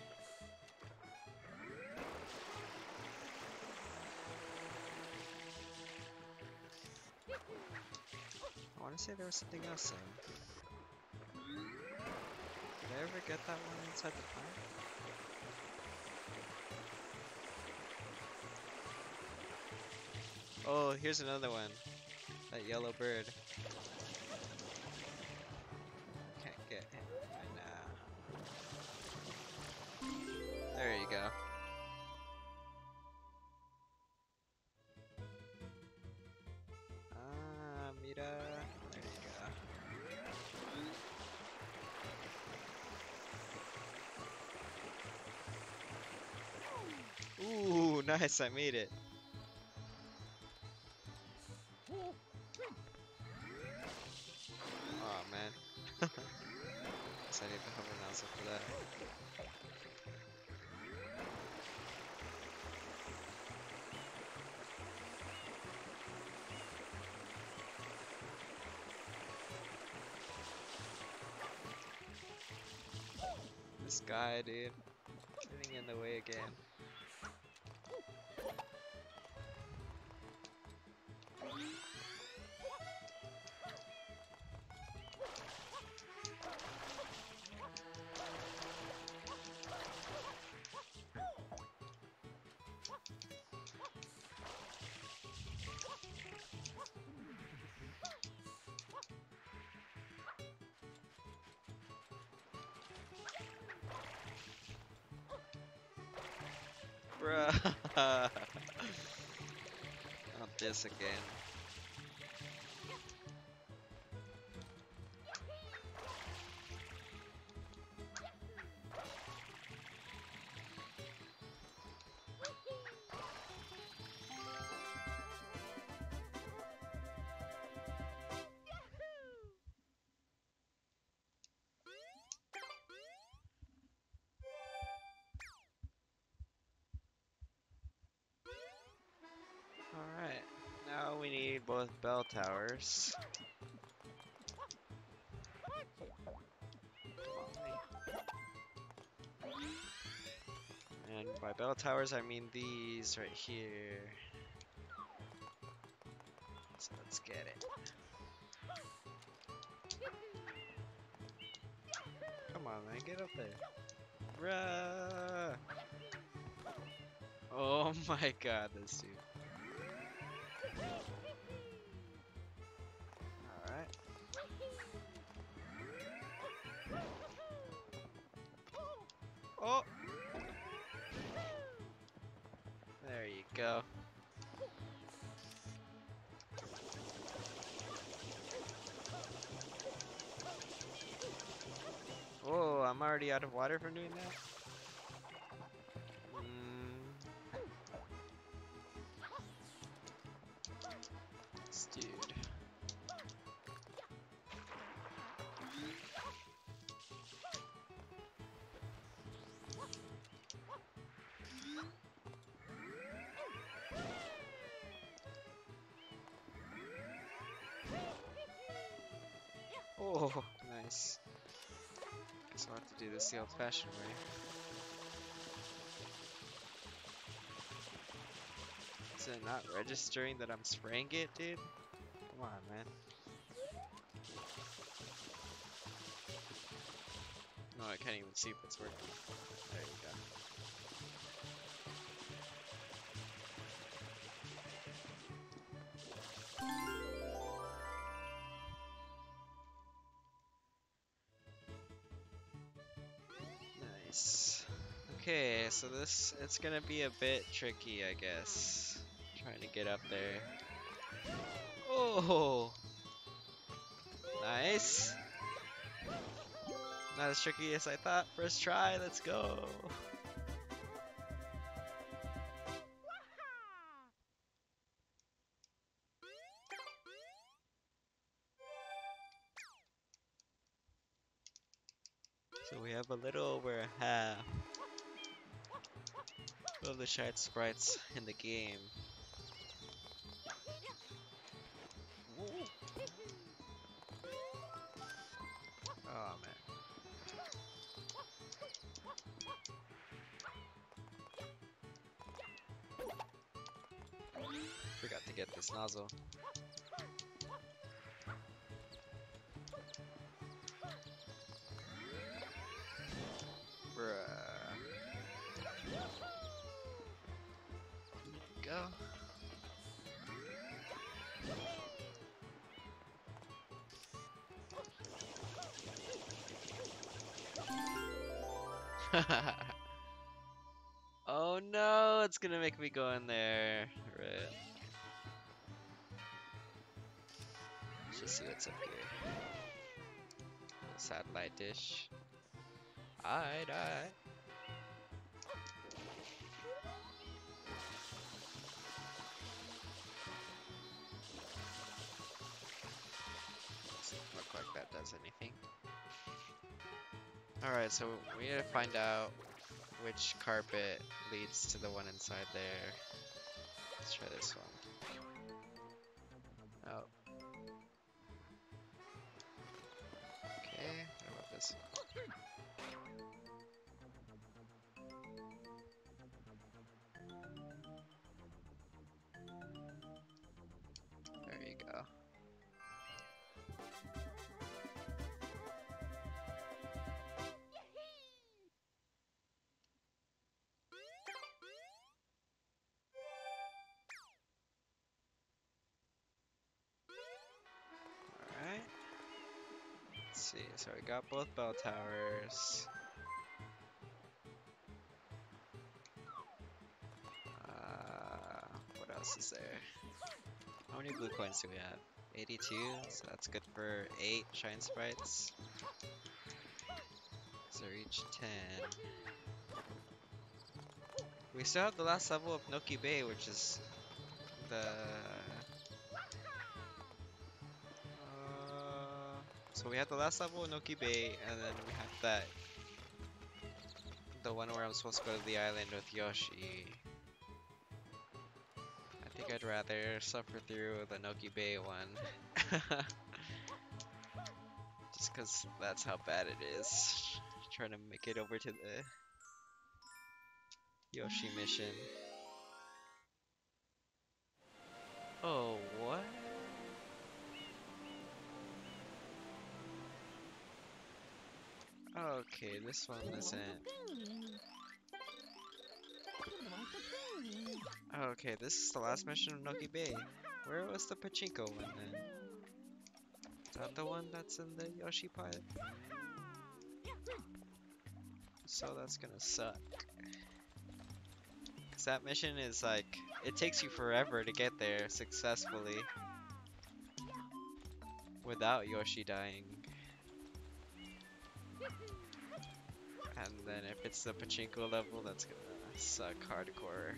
I want to say there was something else though. Did I ever get that one inside the plant? Oh, here's another one. That yellow bird. Can't get him right now. There you go. Ah, mira. There you go. Ooh, nice, I made it. Oh man. Guess I need the hover nozzle for that. This guy, dude. Getting in the way again. Bruh. Not this again. Alright, now we need both bell towers. And by bell towers I mean these right here. So let's get it. Come on man, get up there. Bruh! Oh my god, this dude. Alright. Oh! There you go. Whoa, I'm already out of water from doing that? Mm. This dude. Oh, nice. Guess I'll have to do this the old-fashioned way. Is it not registering that I'm spraying it, dude? Come on, man. No, I can't even see if it's working. There you go. Okay, so this it's gonna be a bit tricky, I guess. Trying to get up there. Oh, nice. Not as tricky as I thought. First try, let's go. So we have a little over half of the shard sprites in the game. Oh man. Forgot to get this nozzle. Bruh. Go. Oh no, it's gonna make me go in there. Right. Let's just see what's up here. Satellite dish. Alright, alright. Doesn't look like that does anything. Alright, so we need to find out which carpet leads to the one inside there. Let's try this one. Oh. Okay, what about this one? There you go. Alright. Let's see, so we got both bell towers. Uh, what else is there? How many blue coins do we have? eighty-two, so that's good for eight shine sprites. So each ten. We still have the last level of Noki Bay, which is the... Uh, so we have the last level of Noki Bay, and then we have that... The one where I'm supposed to go to the island with Yoshi. I think I'd rather suffer through the Noki Bay one. Just because that's how bad it is. Trying to make it over to the Yoshi mission. Oh, what? Okay, this one isn't. Okay, this is the last mission of Noki Bay. Where was the pachinko one then? Is that the one that's in the Yoshi pot? So that's gonna suck. Cause that mission is like, it takes you forever to get there successfully. Without Yoshi dying. And then if it's the pachinko level, that's gonna suck hardcore.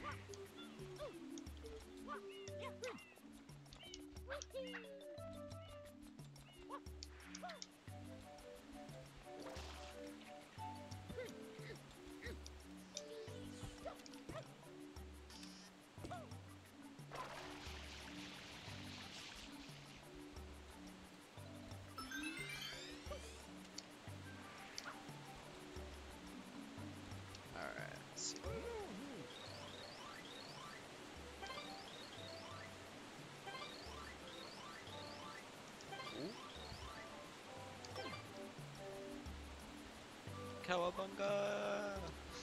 Alright, let's see. Cowabunga!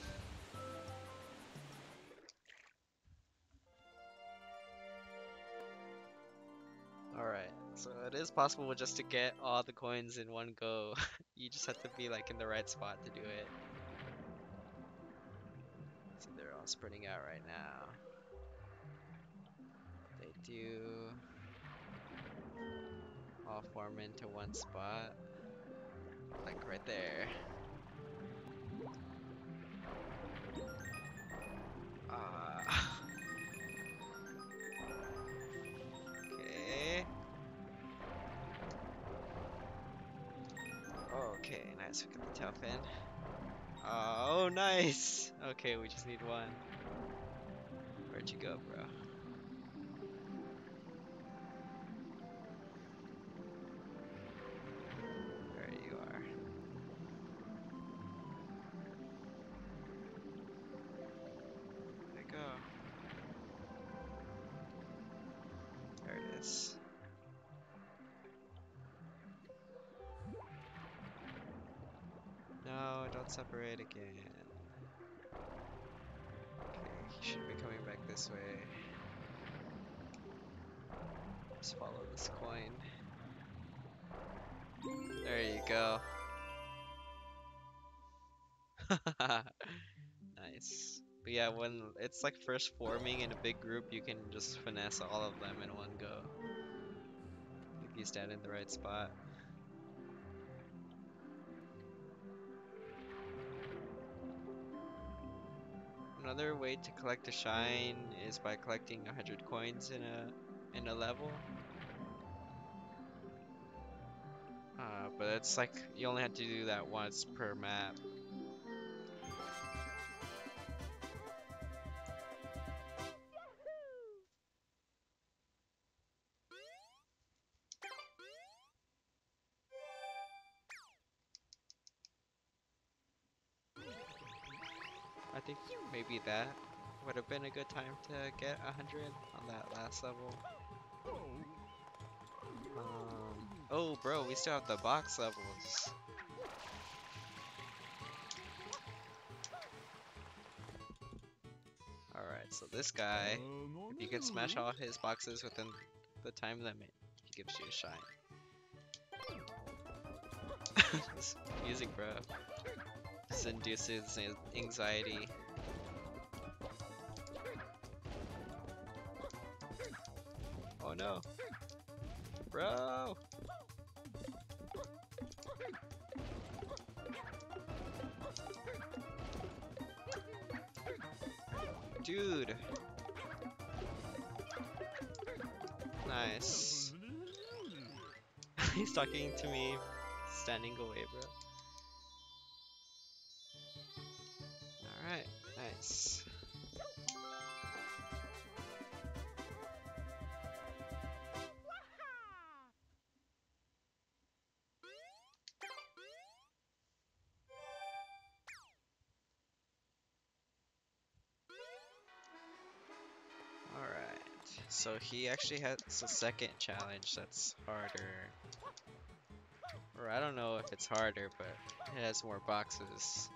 Alright, so it is possible just to get all the coins in one go. You just have to be like in the right spot to do it. spreading out right now. They do all form into one spot, like right there. Ah. Okay. Okay, nice. We got the tail fin. Oh, nice. Okay, we just need one. Where'd you go, bro? There you are. There you go. There it is. No, don't separate again. Okay, he should be coming back this way. Just follow this coin. There you go. Nice. But yeah, when it's like first forming in a big group, you can just finesse all of them in one go. If you stand in the right spot. Another way to collect a shine is by collecting one hundred coins in a in a level. Uh, but it's like you only have to do that once per map. I think maybe that would have been a good time to get one hundred on that last level. Um, oh, bro, we still have the box levels. Alright, so this guy, if you can smash all his boxes within the time limit, he gives you a shine. This music, bro. This induces anxiety. Oh no. Bro! Dude! Nice. He's talking to me, standing away, bro. Alright, nice. Alright, so he actually has a second challenge that's harder. Or I don't know if it's harder, but it has more boxes.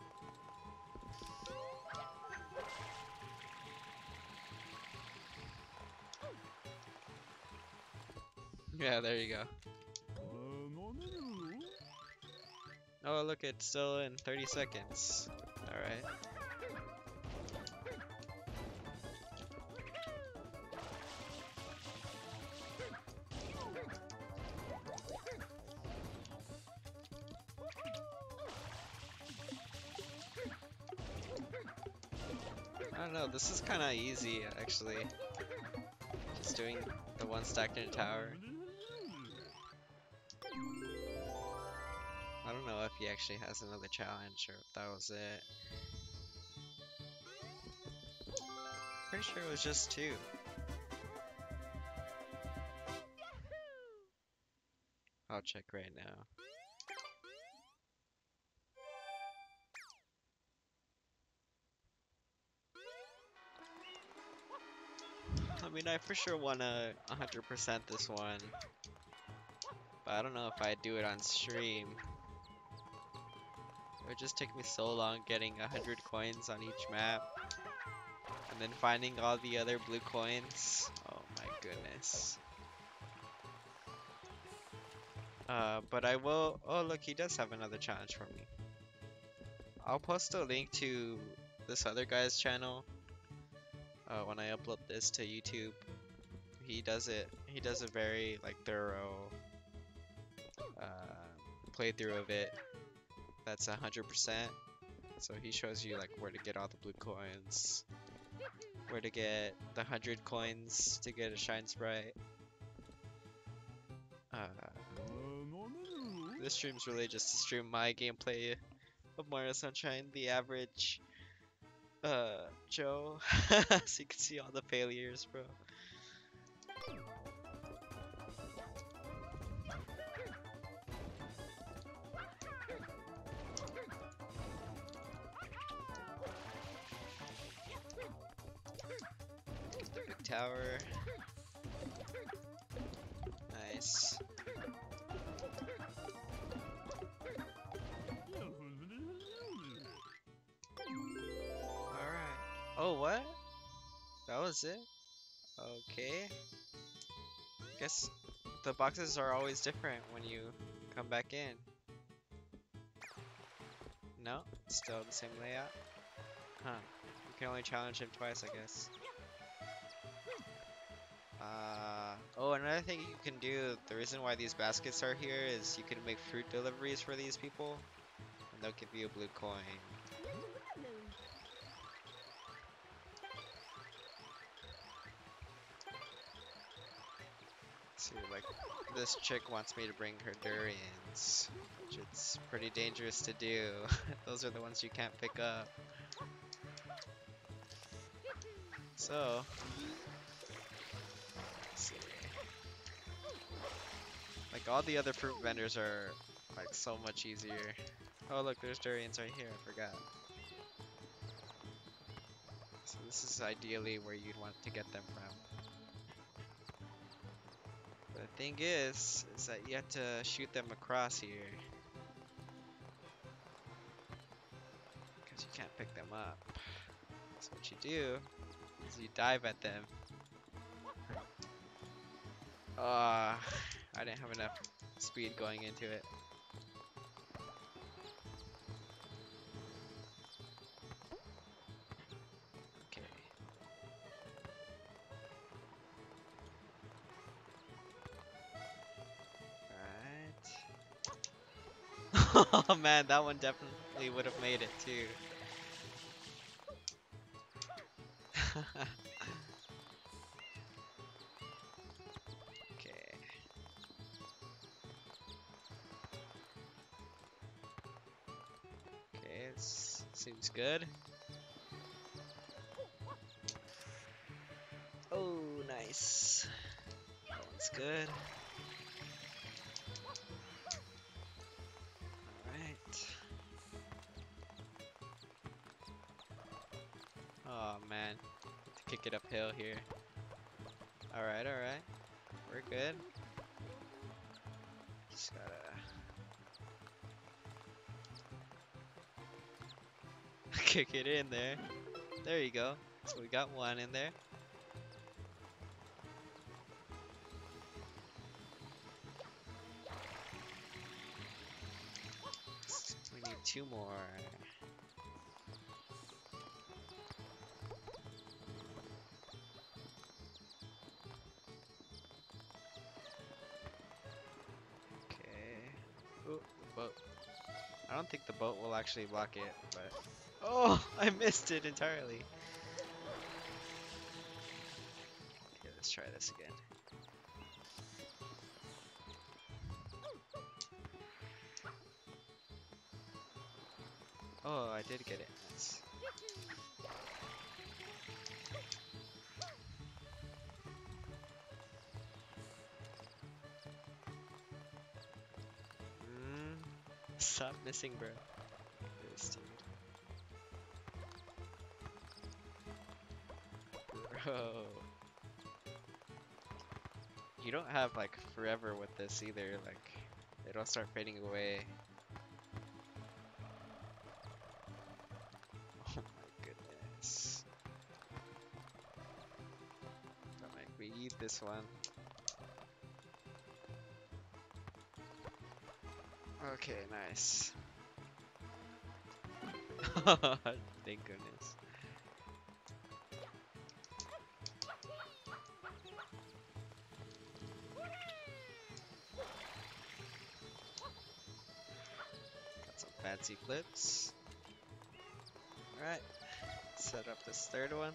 Yeah, there you go. Oh, look, it's still in thirty seconds. Alright. I don't know, this is kind of easy, actually. Just doing the one stacked in a tower. I don't know if he actually has another challenge or if that was it. Pretty sure it was just two. I'll check right now. I mean, I for sure wanna one hundred percent this one. But I don't know if I'd do it on stream. It would just take me so long getting one hundred coins on each map. And then finding all the other blue coins. Oh my goodness. Uh, but I will... Oh look, he does have another challenge for me. I'll post a link to this other guy's channel. Uh, when I upload this to YouTube, he does it. He does a very like thorough uh, playthrough of it. That's a hundred percent. So he shows you like where to get all the blue coins, where to get the hundred coins to get a shine sprite. Uh, this stream's really just to stream my gameplay of Mario Sunshine, the average uh Joe, so you can see all the failures, bro. The big tower. Nice. Alright. Oh, what? That was it? Okay. Guess the boxes are always different when you come back in. No? Still the same layout? Huh. You can only challenge him twice, I guess. Uh, oh, another thing you can do, the reason why these baskets are here is you can make fruit deliveries for these people, and they'll give you a blue coin. See, like, this chick wants me to bring her durians, which it's pretty dangerous to do. Those are the ones you can't pick up. So, let's see. Like, all the other fruit vendors are, like, so much easier. Oh, look, there's durians right here, I forgot. So this is ideally where you'd want to get them from. The thing is, is that you have to shoot them across here. Because you can't pick them up. So what you do is you dive at them. Ah, uh, I didn't have enough speed going into it. Okay. Alright. Oh man, that one definitely would have made it too. Okay. Okay, it seems good. Oh, nice. That one's good. Alright. Oh man, to kick it uphill here. Alright, alright. We're good. Just gotta kick it in there. There you go. So we got one in there. We need two more. Ooh, the boat. I don't think the boat will actually block it, but... Oh! I missed it entirely! Okay, let's try this again. Oh, I did get it. Nice. Stop missing, bro. This dude. Bro. You don't have like forever with this either, like it'll start fading away. Oh my goodness. Don't make me eat this one. Okay, nice. Thank goodness. fancy flips. Alright, set up this third one.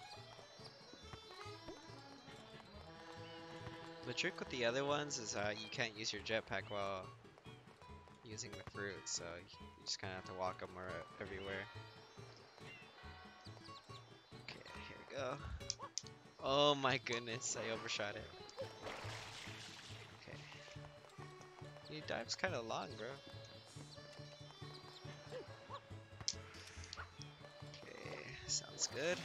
The trick with the other ones is uh, you can't use your jetpack while using the fruit, so you just kind of have to walk them everywhere. Okay, here we go. Oh my goodness, I overshot it. Okay. He dives kind of long, bro. Okay, sounds good.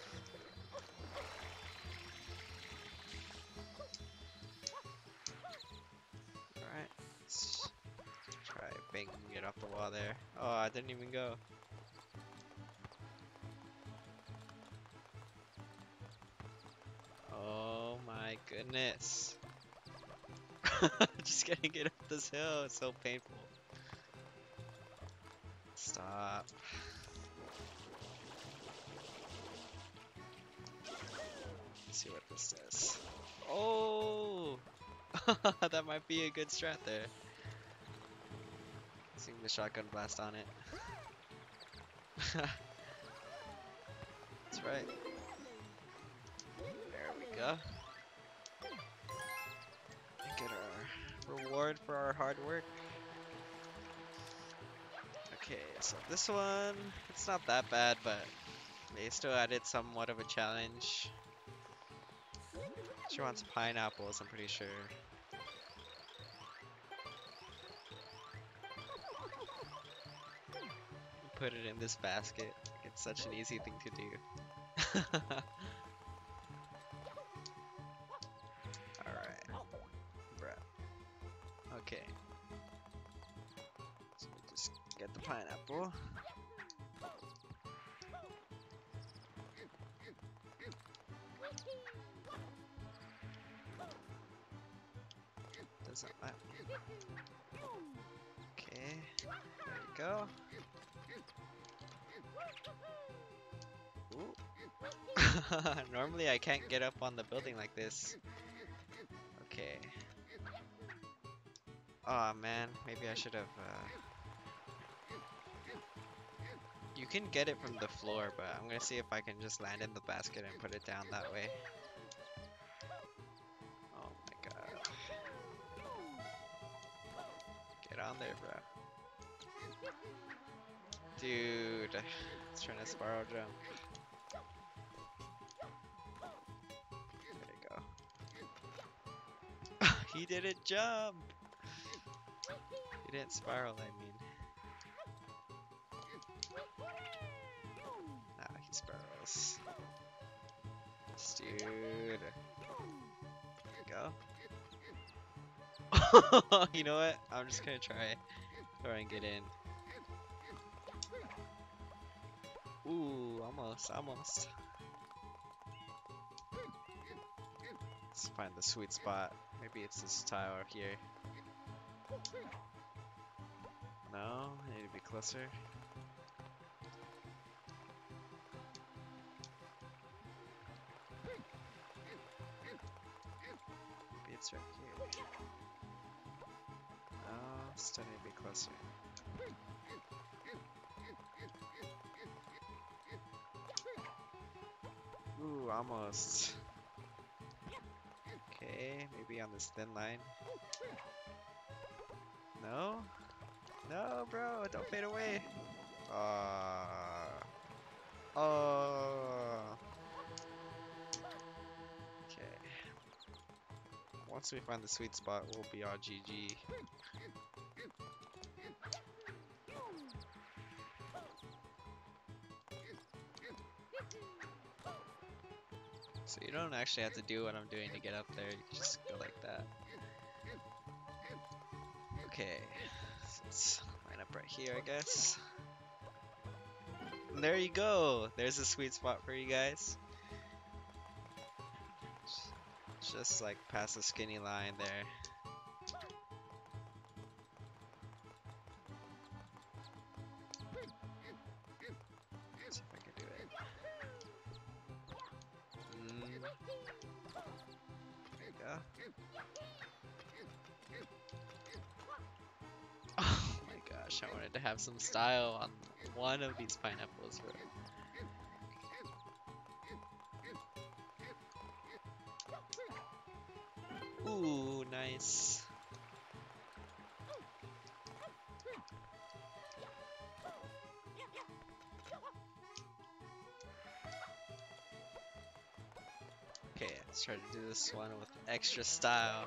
Alright, let's try banging it off the wall there. Oh, I didn't even go. Oh my goodness. Just getting it up this hill, it's so painful. Stop. Let's see what this does. Oh! That might be a good strat there. Using the shotgun blast on it. That's right. There we go. Get our reward for our hard work. Okay, so this one, it's not that bad, but they still added somewhat of a challenge. She wants pineapples, I'm pretty sure. Put it in this basket. It's such an easy thing to do. Alright. Bruh. Okay. So we just get the pineapple. Doesn't let me. Okay. There you go. Ooh. Normally I can't get up on the building like this. Okay. Aw, oh, man, maybe I should have uh... You can get it from the floor, but I'm gonna see if I can just land in the basket and put it down that way. Oh my god. Get on there, bro. Dude, it's trying to spiral jump. There you go. He didn't jump! He didn't spiral, I mean. Nah, he spirals. This dude. There you go. You know what? I'm just gonna try try and get in. Ooh, almost, almost. Let's find the sweet spot. Maybe it's this tile here. No, I need to be closer. Maybe it's right here. No, still need to be closer. Ooh, almost. Okay, maybe on this thin line. No? No, bro, don't fade away. Uh, oh. Okay. Once we find the sweet spot, we'll be all G G. So you don't actually have to do what I'm doing to get up there, you can just go like that. Okay, so let's line up right here, I guess. And there you go! There's a sweet spot for you guys. Just like past the skinny line there. Let's see if I can do it. Mm. There you go. Oh my god. gosh, I wanted to have some style on one of these pineapples, bro. Ooh, nice. Okay, let's try to do this one with extra style.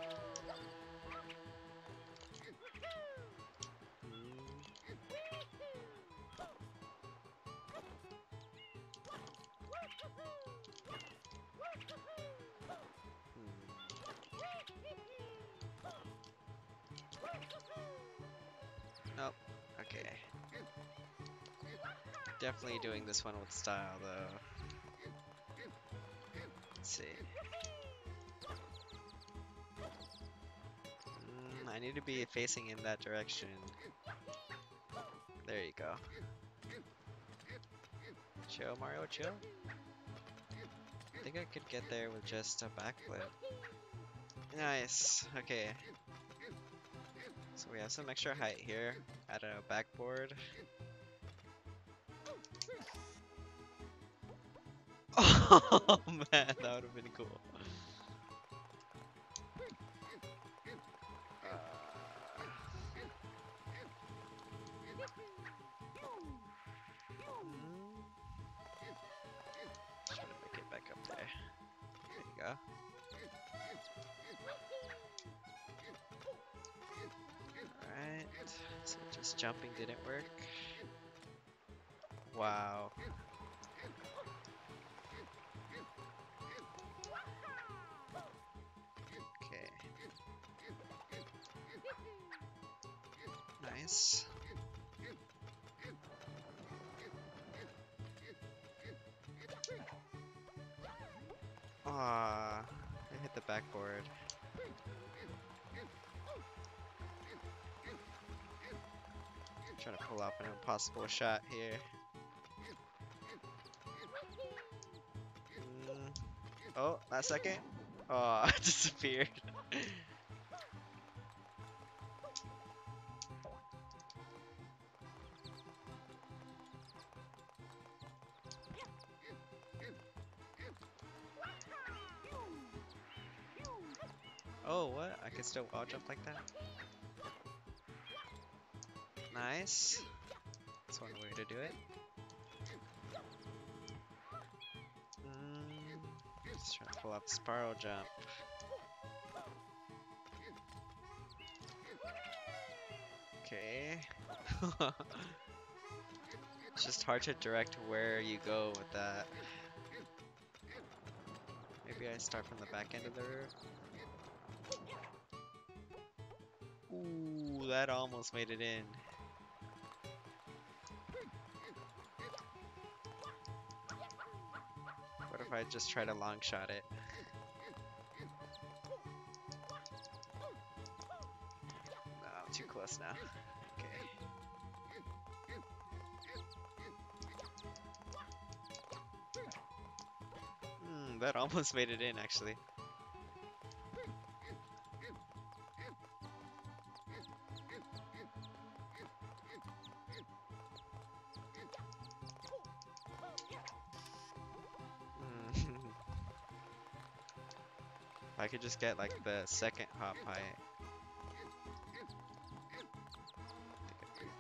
Nope. Okay. Definitely doing this one with style, though. Let's see. Mm, I need to be facing in that direction. There you go. Chill, Mario, chill. I think I could get there with just a backflip. Nice. Okay. So we have some extra height here at a backboard. Oh man, that would have been cool. Uh, hmm. Trying to make it back up there. There you go. Alright. So just jumping didn't work. Wow. Okay. Nice. Ah, I hit the backboard. Trying to pull off an impossible shot here. Mm. Oh, last second. Oh, it disappeared. Oh, what? I can still wall jump like that? Nice. That's one way to do it. Mm, just trying to pull off the spiral jump. Okay. It's just hard to direct where you go with that. Maybe I start from the back end of the roof. Ooh, that almost made it in. What if I just try to long shot it? No, I'm too close now. Okay. Hmm, that almost made it in actually. If I could just get like the second hop height. I think I'd be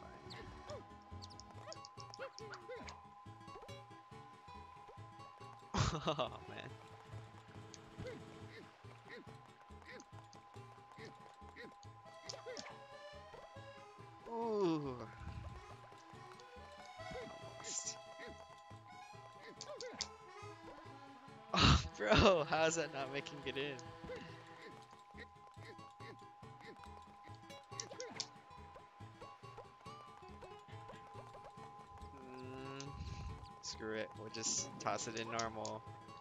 fine. Oh man. Ooh. Almost. Oh, bro, how's that not making it in? Mm, screw it, we'll just toss it in normal.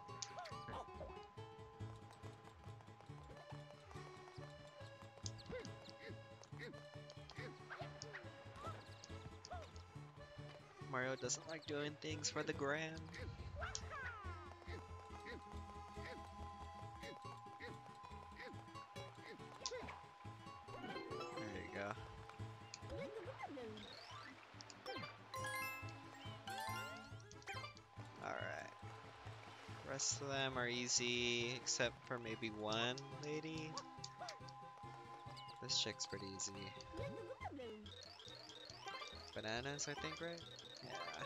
Mario doesn't like doing things for the gram. There you go. Rest of them are easy, except for maybe one lady. This chick's pretty easy. Bananas, I think, right? Yeah.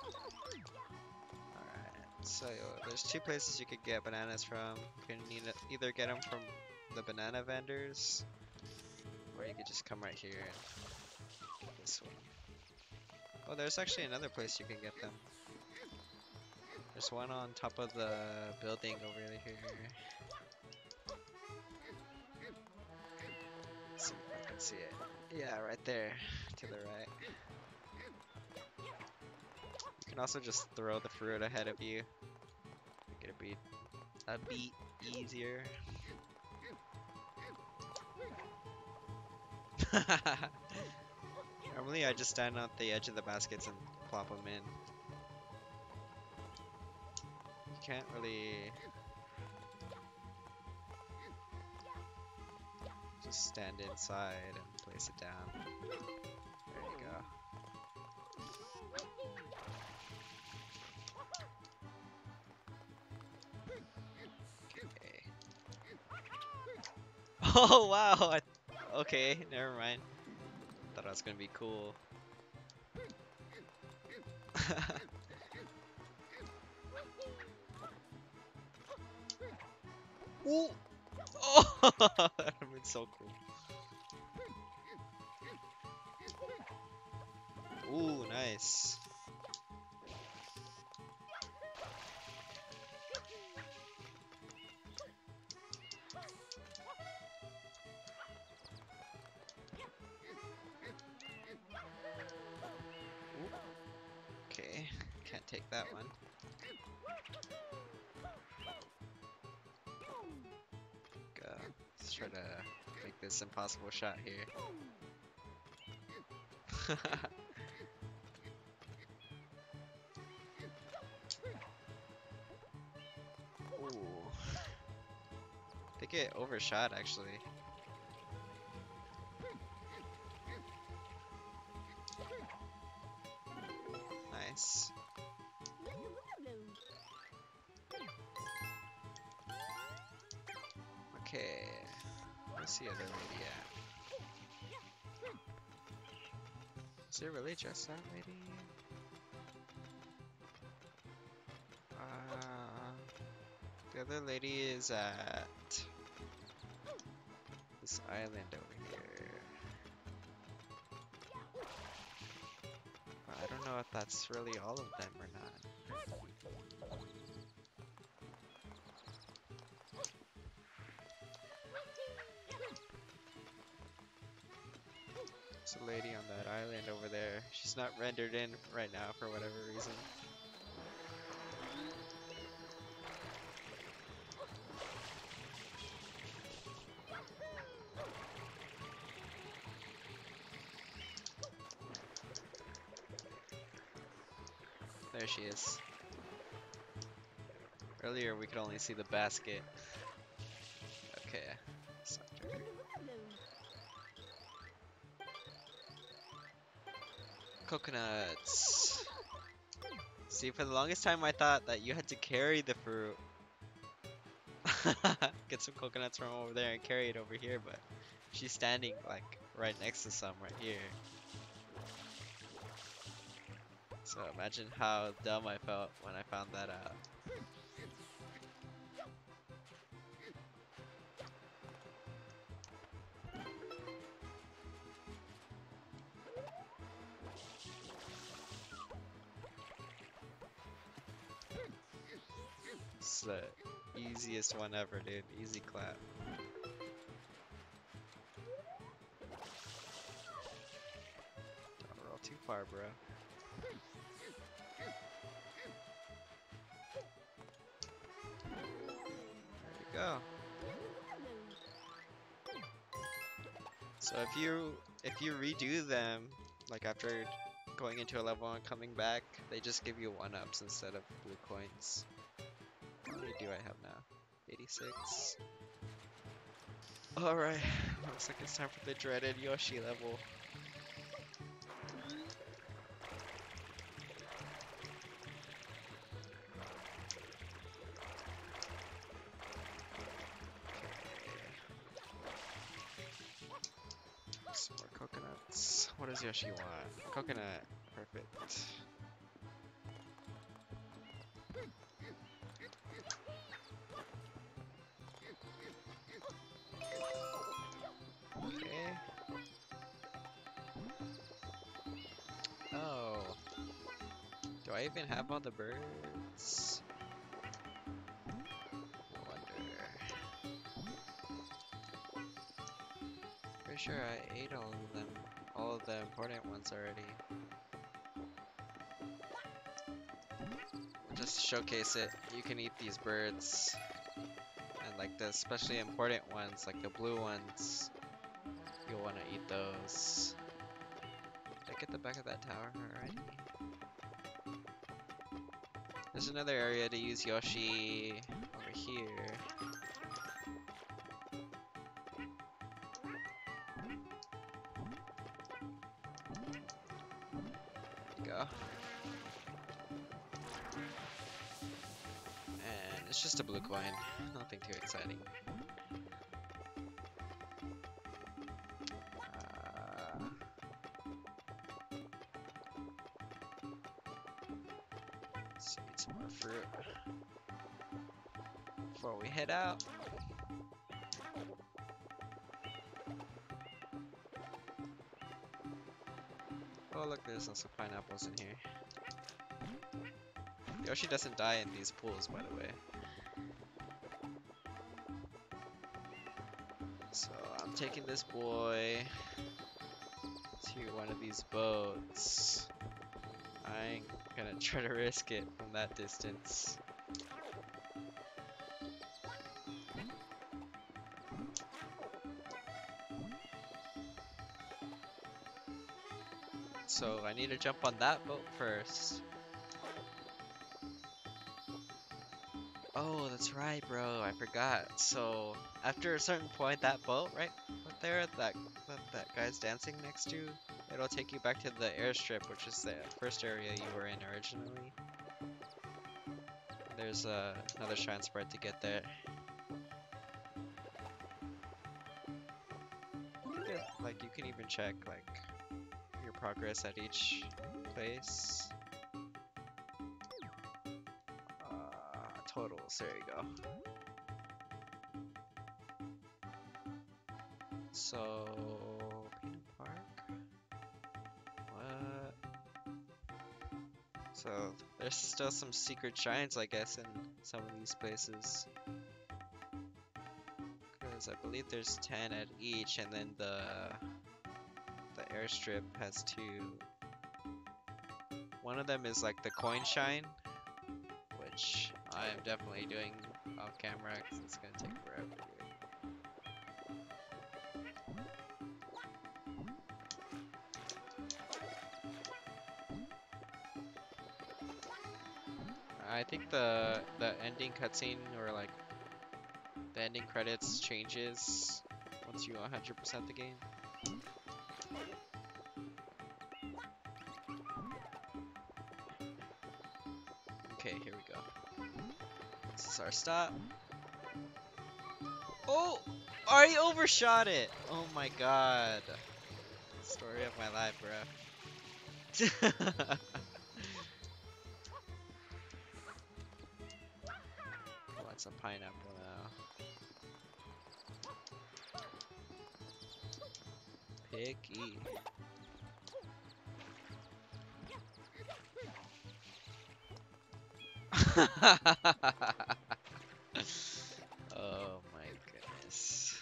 Alright, so there's two places you could get bananas from. You can need either get them from the banana vendors, or you could just come right here and get this one. Oh, there's actually another place you can get them. There's one on top of the building over here. Let's see if I can see it. Yeah, right there, to the right. You can also just throw the fruit ahead of you. Make it a beat, a beat easier. Normally I just stand at the edge of the baskets and plop them in. You can't really just stand inside and place it down. There you go. Okay. Oh wow! I, okay, never mind. Thought I was gonna be cool. Ooh! Oh, that would have been so cool. Ooh, nice. Ooh. Okay, can't take that one. Go. Let's try to make this impossible shot here. Ooh. I think it overshot actually. Nice. Okay. Where's the other lady at? Is it really just that lady? Uh, the other lady is at this island over here. But I don't know if that's really all of them or not. There's a lady on that island over there. She's not rendered in right now for whatever reason. There she is. Earlier we could only see the basket. Okay. Sucked her. Coconuts. See, for the longest time I thought that you had to carry the fruit. Get some coconuts from over there and carry it over here, but she's standing like right next to some right here. So imagine how dumb I felt when I found that out. It's the easiest one ever, dude. Easy clap. Don't roll too far, bro. There we go. So if you if you redo them, like after going into a level and coming back, they just give you one-ups instead of blue coins. How many do I have now? eighty-six. Alright, looks like it's time for the dreaded Yoshi level. Coconuts. What does Yoshi want? Coconut. Perfect. Okay. Oh. Do I even have all the birds? I wonder. Pretty sure I ate all of them. All of the important ones already. Just showcase it. You can eat these birds. And like the especially important ones, like the blue ones, you'll want to eat those. Did I get the back of that tower already? There's another area to use Yoshi over here. There you go. And it's just a blue coin. Nothing too exciting. Uh, let's eat some more fruit before we head out. Oh look, there's also pineapples in here. Yoshi doesn't die in these pools, by the way. So I'm taking this boy to one of these boats. I ain't gonna try to risk it from that distance. So I need to jump on that boat first. Oh, that's right, bro. I forgot. So after a certain point, that boat right there, that that, that guy's dancing next to, it'll take you back to the airstrip, which is the first area you were in originally. There's uh, another shrine sprite to get there. I think that, like, you can even check like your progress at each place. Uh, totals. There you go. So, Peanut Park? What? So, there's still some secret shrines, I guess, in some of these places. Because I believe there's ten at each, and then the the airstrip has two. One of them is like the coin shine, which I am definitely doing off camera because it's gonna take forever. I think the the ending cutscene or like the ending credits changes once you one hundred percent the game. Okay, here we go. This is our stop. Oh! I overshot it! Oh my god. Story of my life, bro. I want some pineapple now. Picky. Oh my goodness.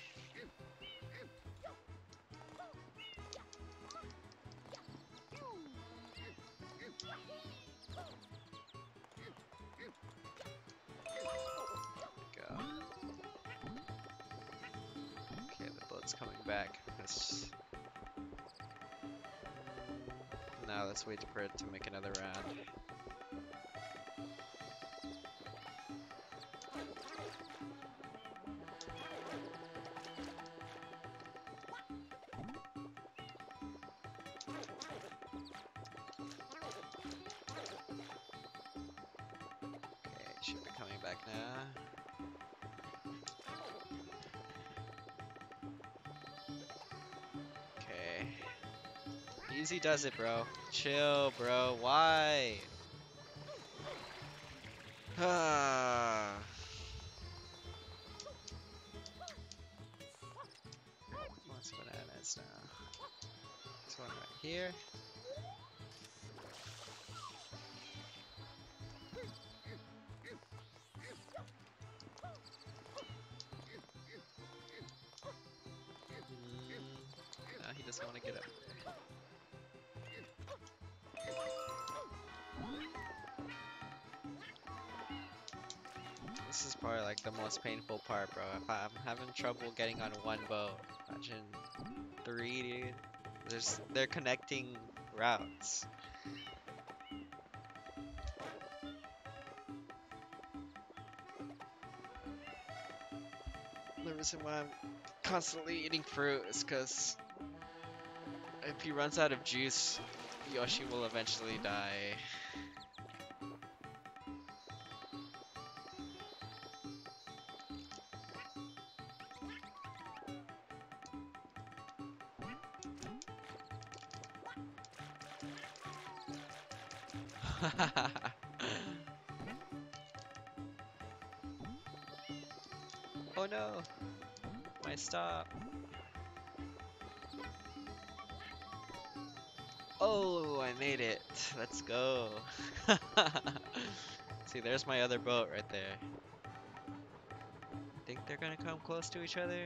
Go. Okay, the boat's coming back. Let's... Now let's wait for it to make another round. Should be coming back now. Okay. Easy does it, bro. Chill, bro. Why? Ah. What's bananas now? This one right here. Mm, no, he doesn't want to get up there. This is probably like the most painful part, bro. If I'm having trouble getting on one boat, imagine three, dude. There's they're connecting routes. The reason why I'm constantly eating fruit is because if he runs out of juice, Yoshi will eventually die. Oh no! My stop! Oh, I made it! Let's go! See, there's my other boat right there. Think they're gonna come close to each other?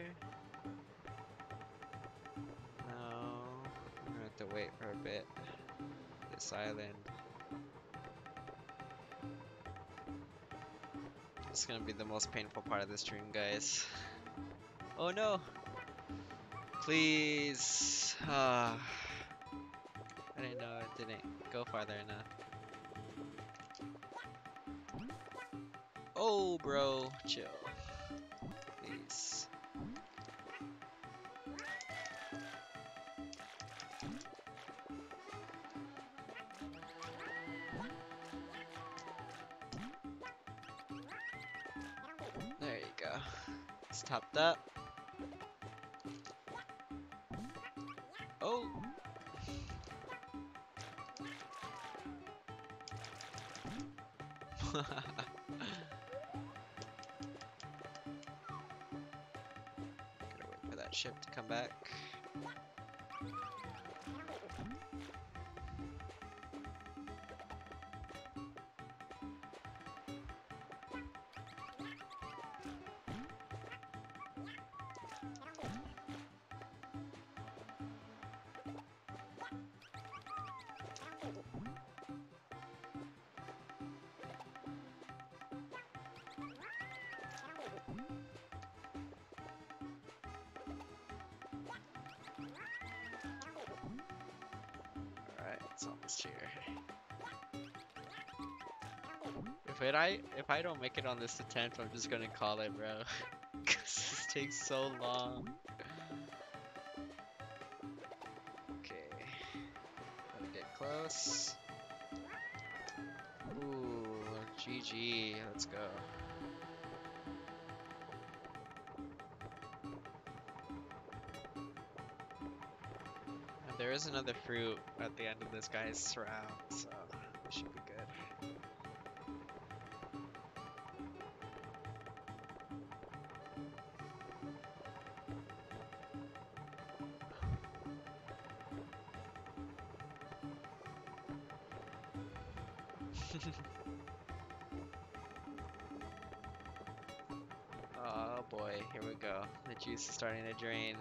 No. I'm gonna have to wait for a bit. This island. This is gonna be the most painful part of this stream, guys. Oh no! Please! Ah. I didn't know it didn't go farther enough. Oh, bro, chill. Please. There you go. It's topped up. Oh! Gotta wait for that ship to come back. Alright, it's almost here. If it I if I don't make it on this attempt, I'm just gonna call it, bro. Cause this takes so long. Okay. Gotta get close. Ooh, G G. Let's go. And there is another fruit at the end of this guy's round, so we should be good. Oh boy, here we go. The juice is starting to drain.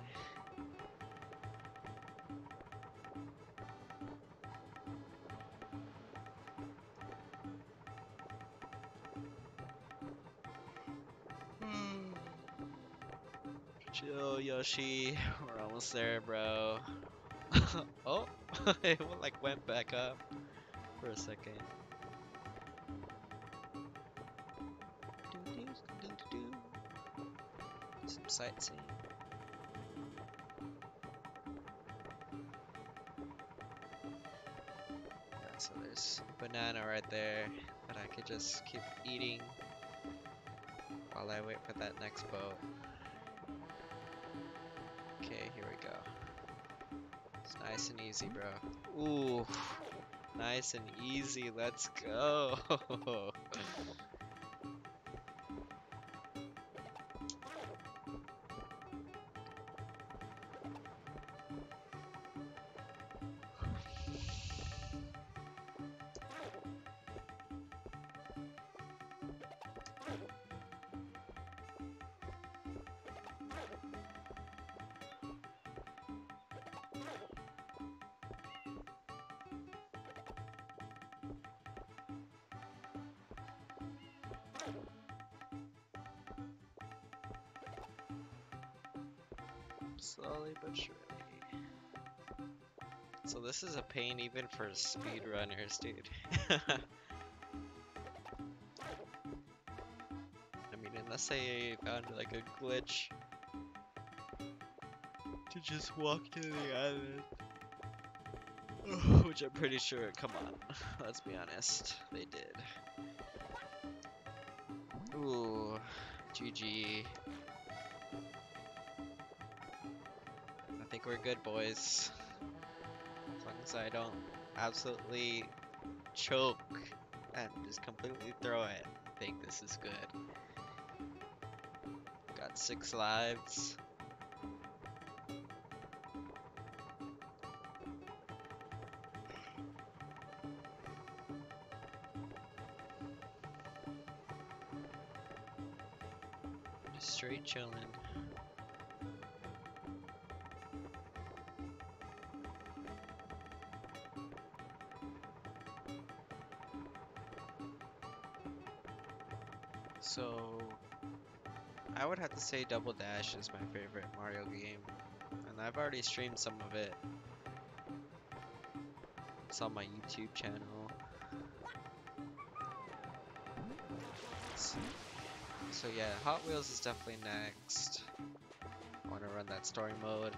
Chill, Yoshi. We're almost there, bro. Oh, it like went back up for a second. Some sightseeing. Yeah, so there's a banana right there that I could just keep eating while I wait for that next boat. Okay, here we go. It's Nice and easy, bro. Ooh, nice and easy. Let's go. Slowly but surely. So this is a pain even for speedrunners, dude. I mean, unless they found like a glitch to just walk to the island. Which I'm pretty sure, come on, let's be honest, they did. Ooh, G G. I think we're good, boys. As long as I don't absolutely choke and just completely throw it, I think this is good. Got six lives. Just straight chilling. So, I would have to say Double Dash is my favorite Mario game, and I've already streamed some of it. It's on my YouTube channel. So, so yeah, Hot Wheels is definitely next. I want to run that story mode.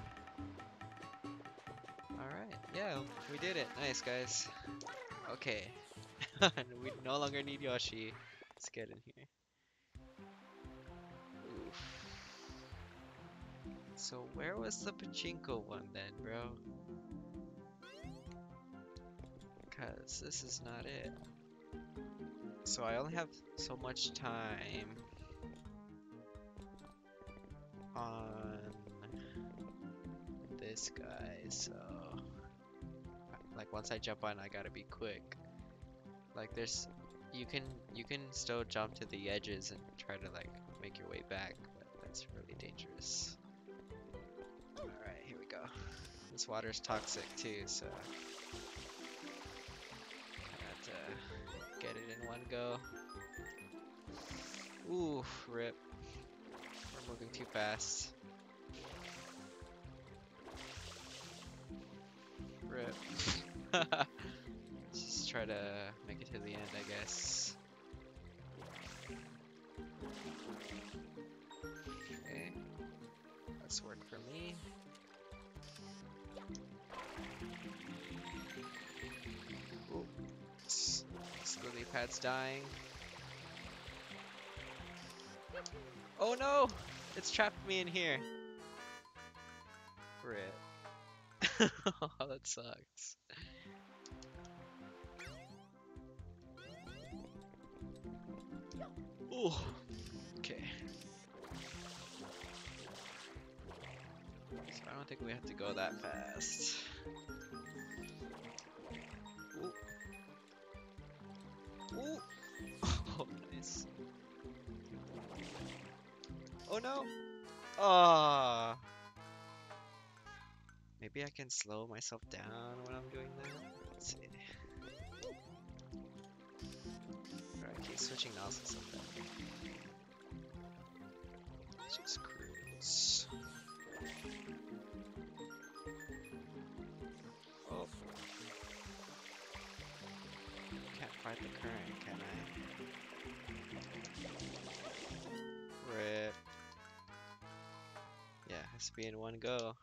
Alright, yeah, we did it. Nice, guys. Okay. We no longer need Yoshi. Let's get in here. Oof. So where was the pachinko one then, bro? Cause this is not it. So I only have so much time on this guy, so like once I jump on I gotta be quick. Like there's you can you can still jump to the edges and try to like make your way back, but that's really dangerous. Alright, here we go. This water's toxic too, so I have to get it in one go. Ooh, rip. We're moving too fast. Rip. Let's just try to make it to the end, I guess. Okay. Let's work for me. Ooh. This lily pad's dying. Oh no! It's trapped me in here. Rip. Oh, that sucks. Ooh. Okay. So I don't think we have to go that fast. Ooh. Ooh. Oh, nice. Oh no! Ah. Maybe I can slow myself down when I'm doing that. Let's see. Or I keep switching nozzles like that. Let's just cruise. Oh. Can't fight the current, can I? Rip. Yeah, has to be in one go.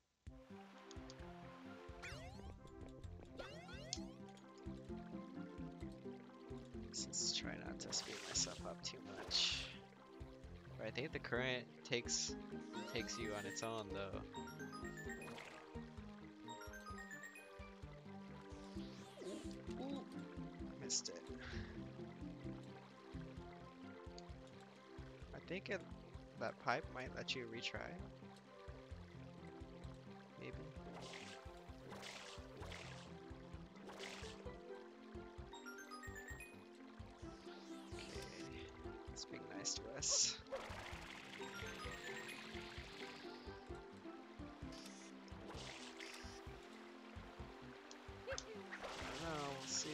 Let's try not to speed myself up too much. But I think the current takes takes you on its own though. missed it. I think it, that pipe might let you retry. Maybe. Okay. It's being nice to us. I don't know, we'll see.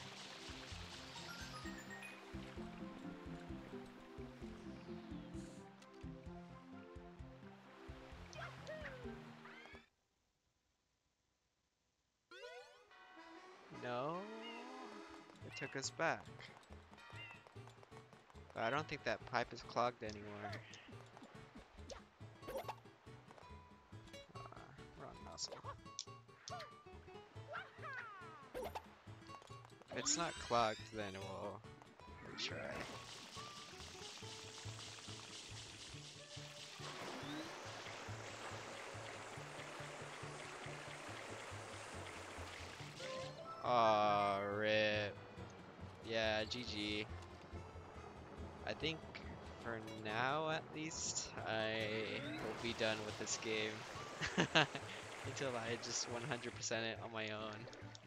No, it took us back. But I don't think that pipe is clogged anymore. Uh, wrong nozzle. If it's not clogged, then we'll retry. Aw, rip. Yeah, G G. I think for now, at least, I will be done with this game. Until I just one hundred percent it on my own.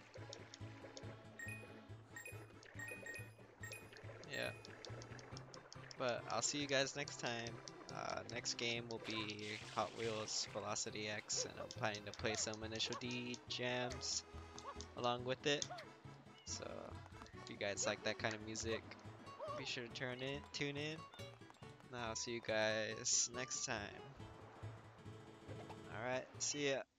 Yeah. But I'll see you guys next time. Uh, next game will be Hot Wheels Velocity X, and I'm planning to play some Initial D jams along with it. So if you guys like that kind of music, be sure to turn in, tune in. And I'll see you guys next time. Alright, see ya.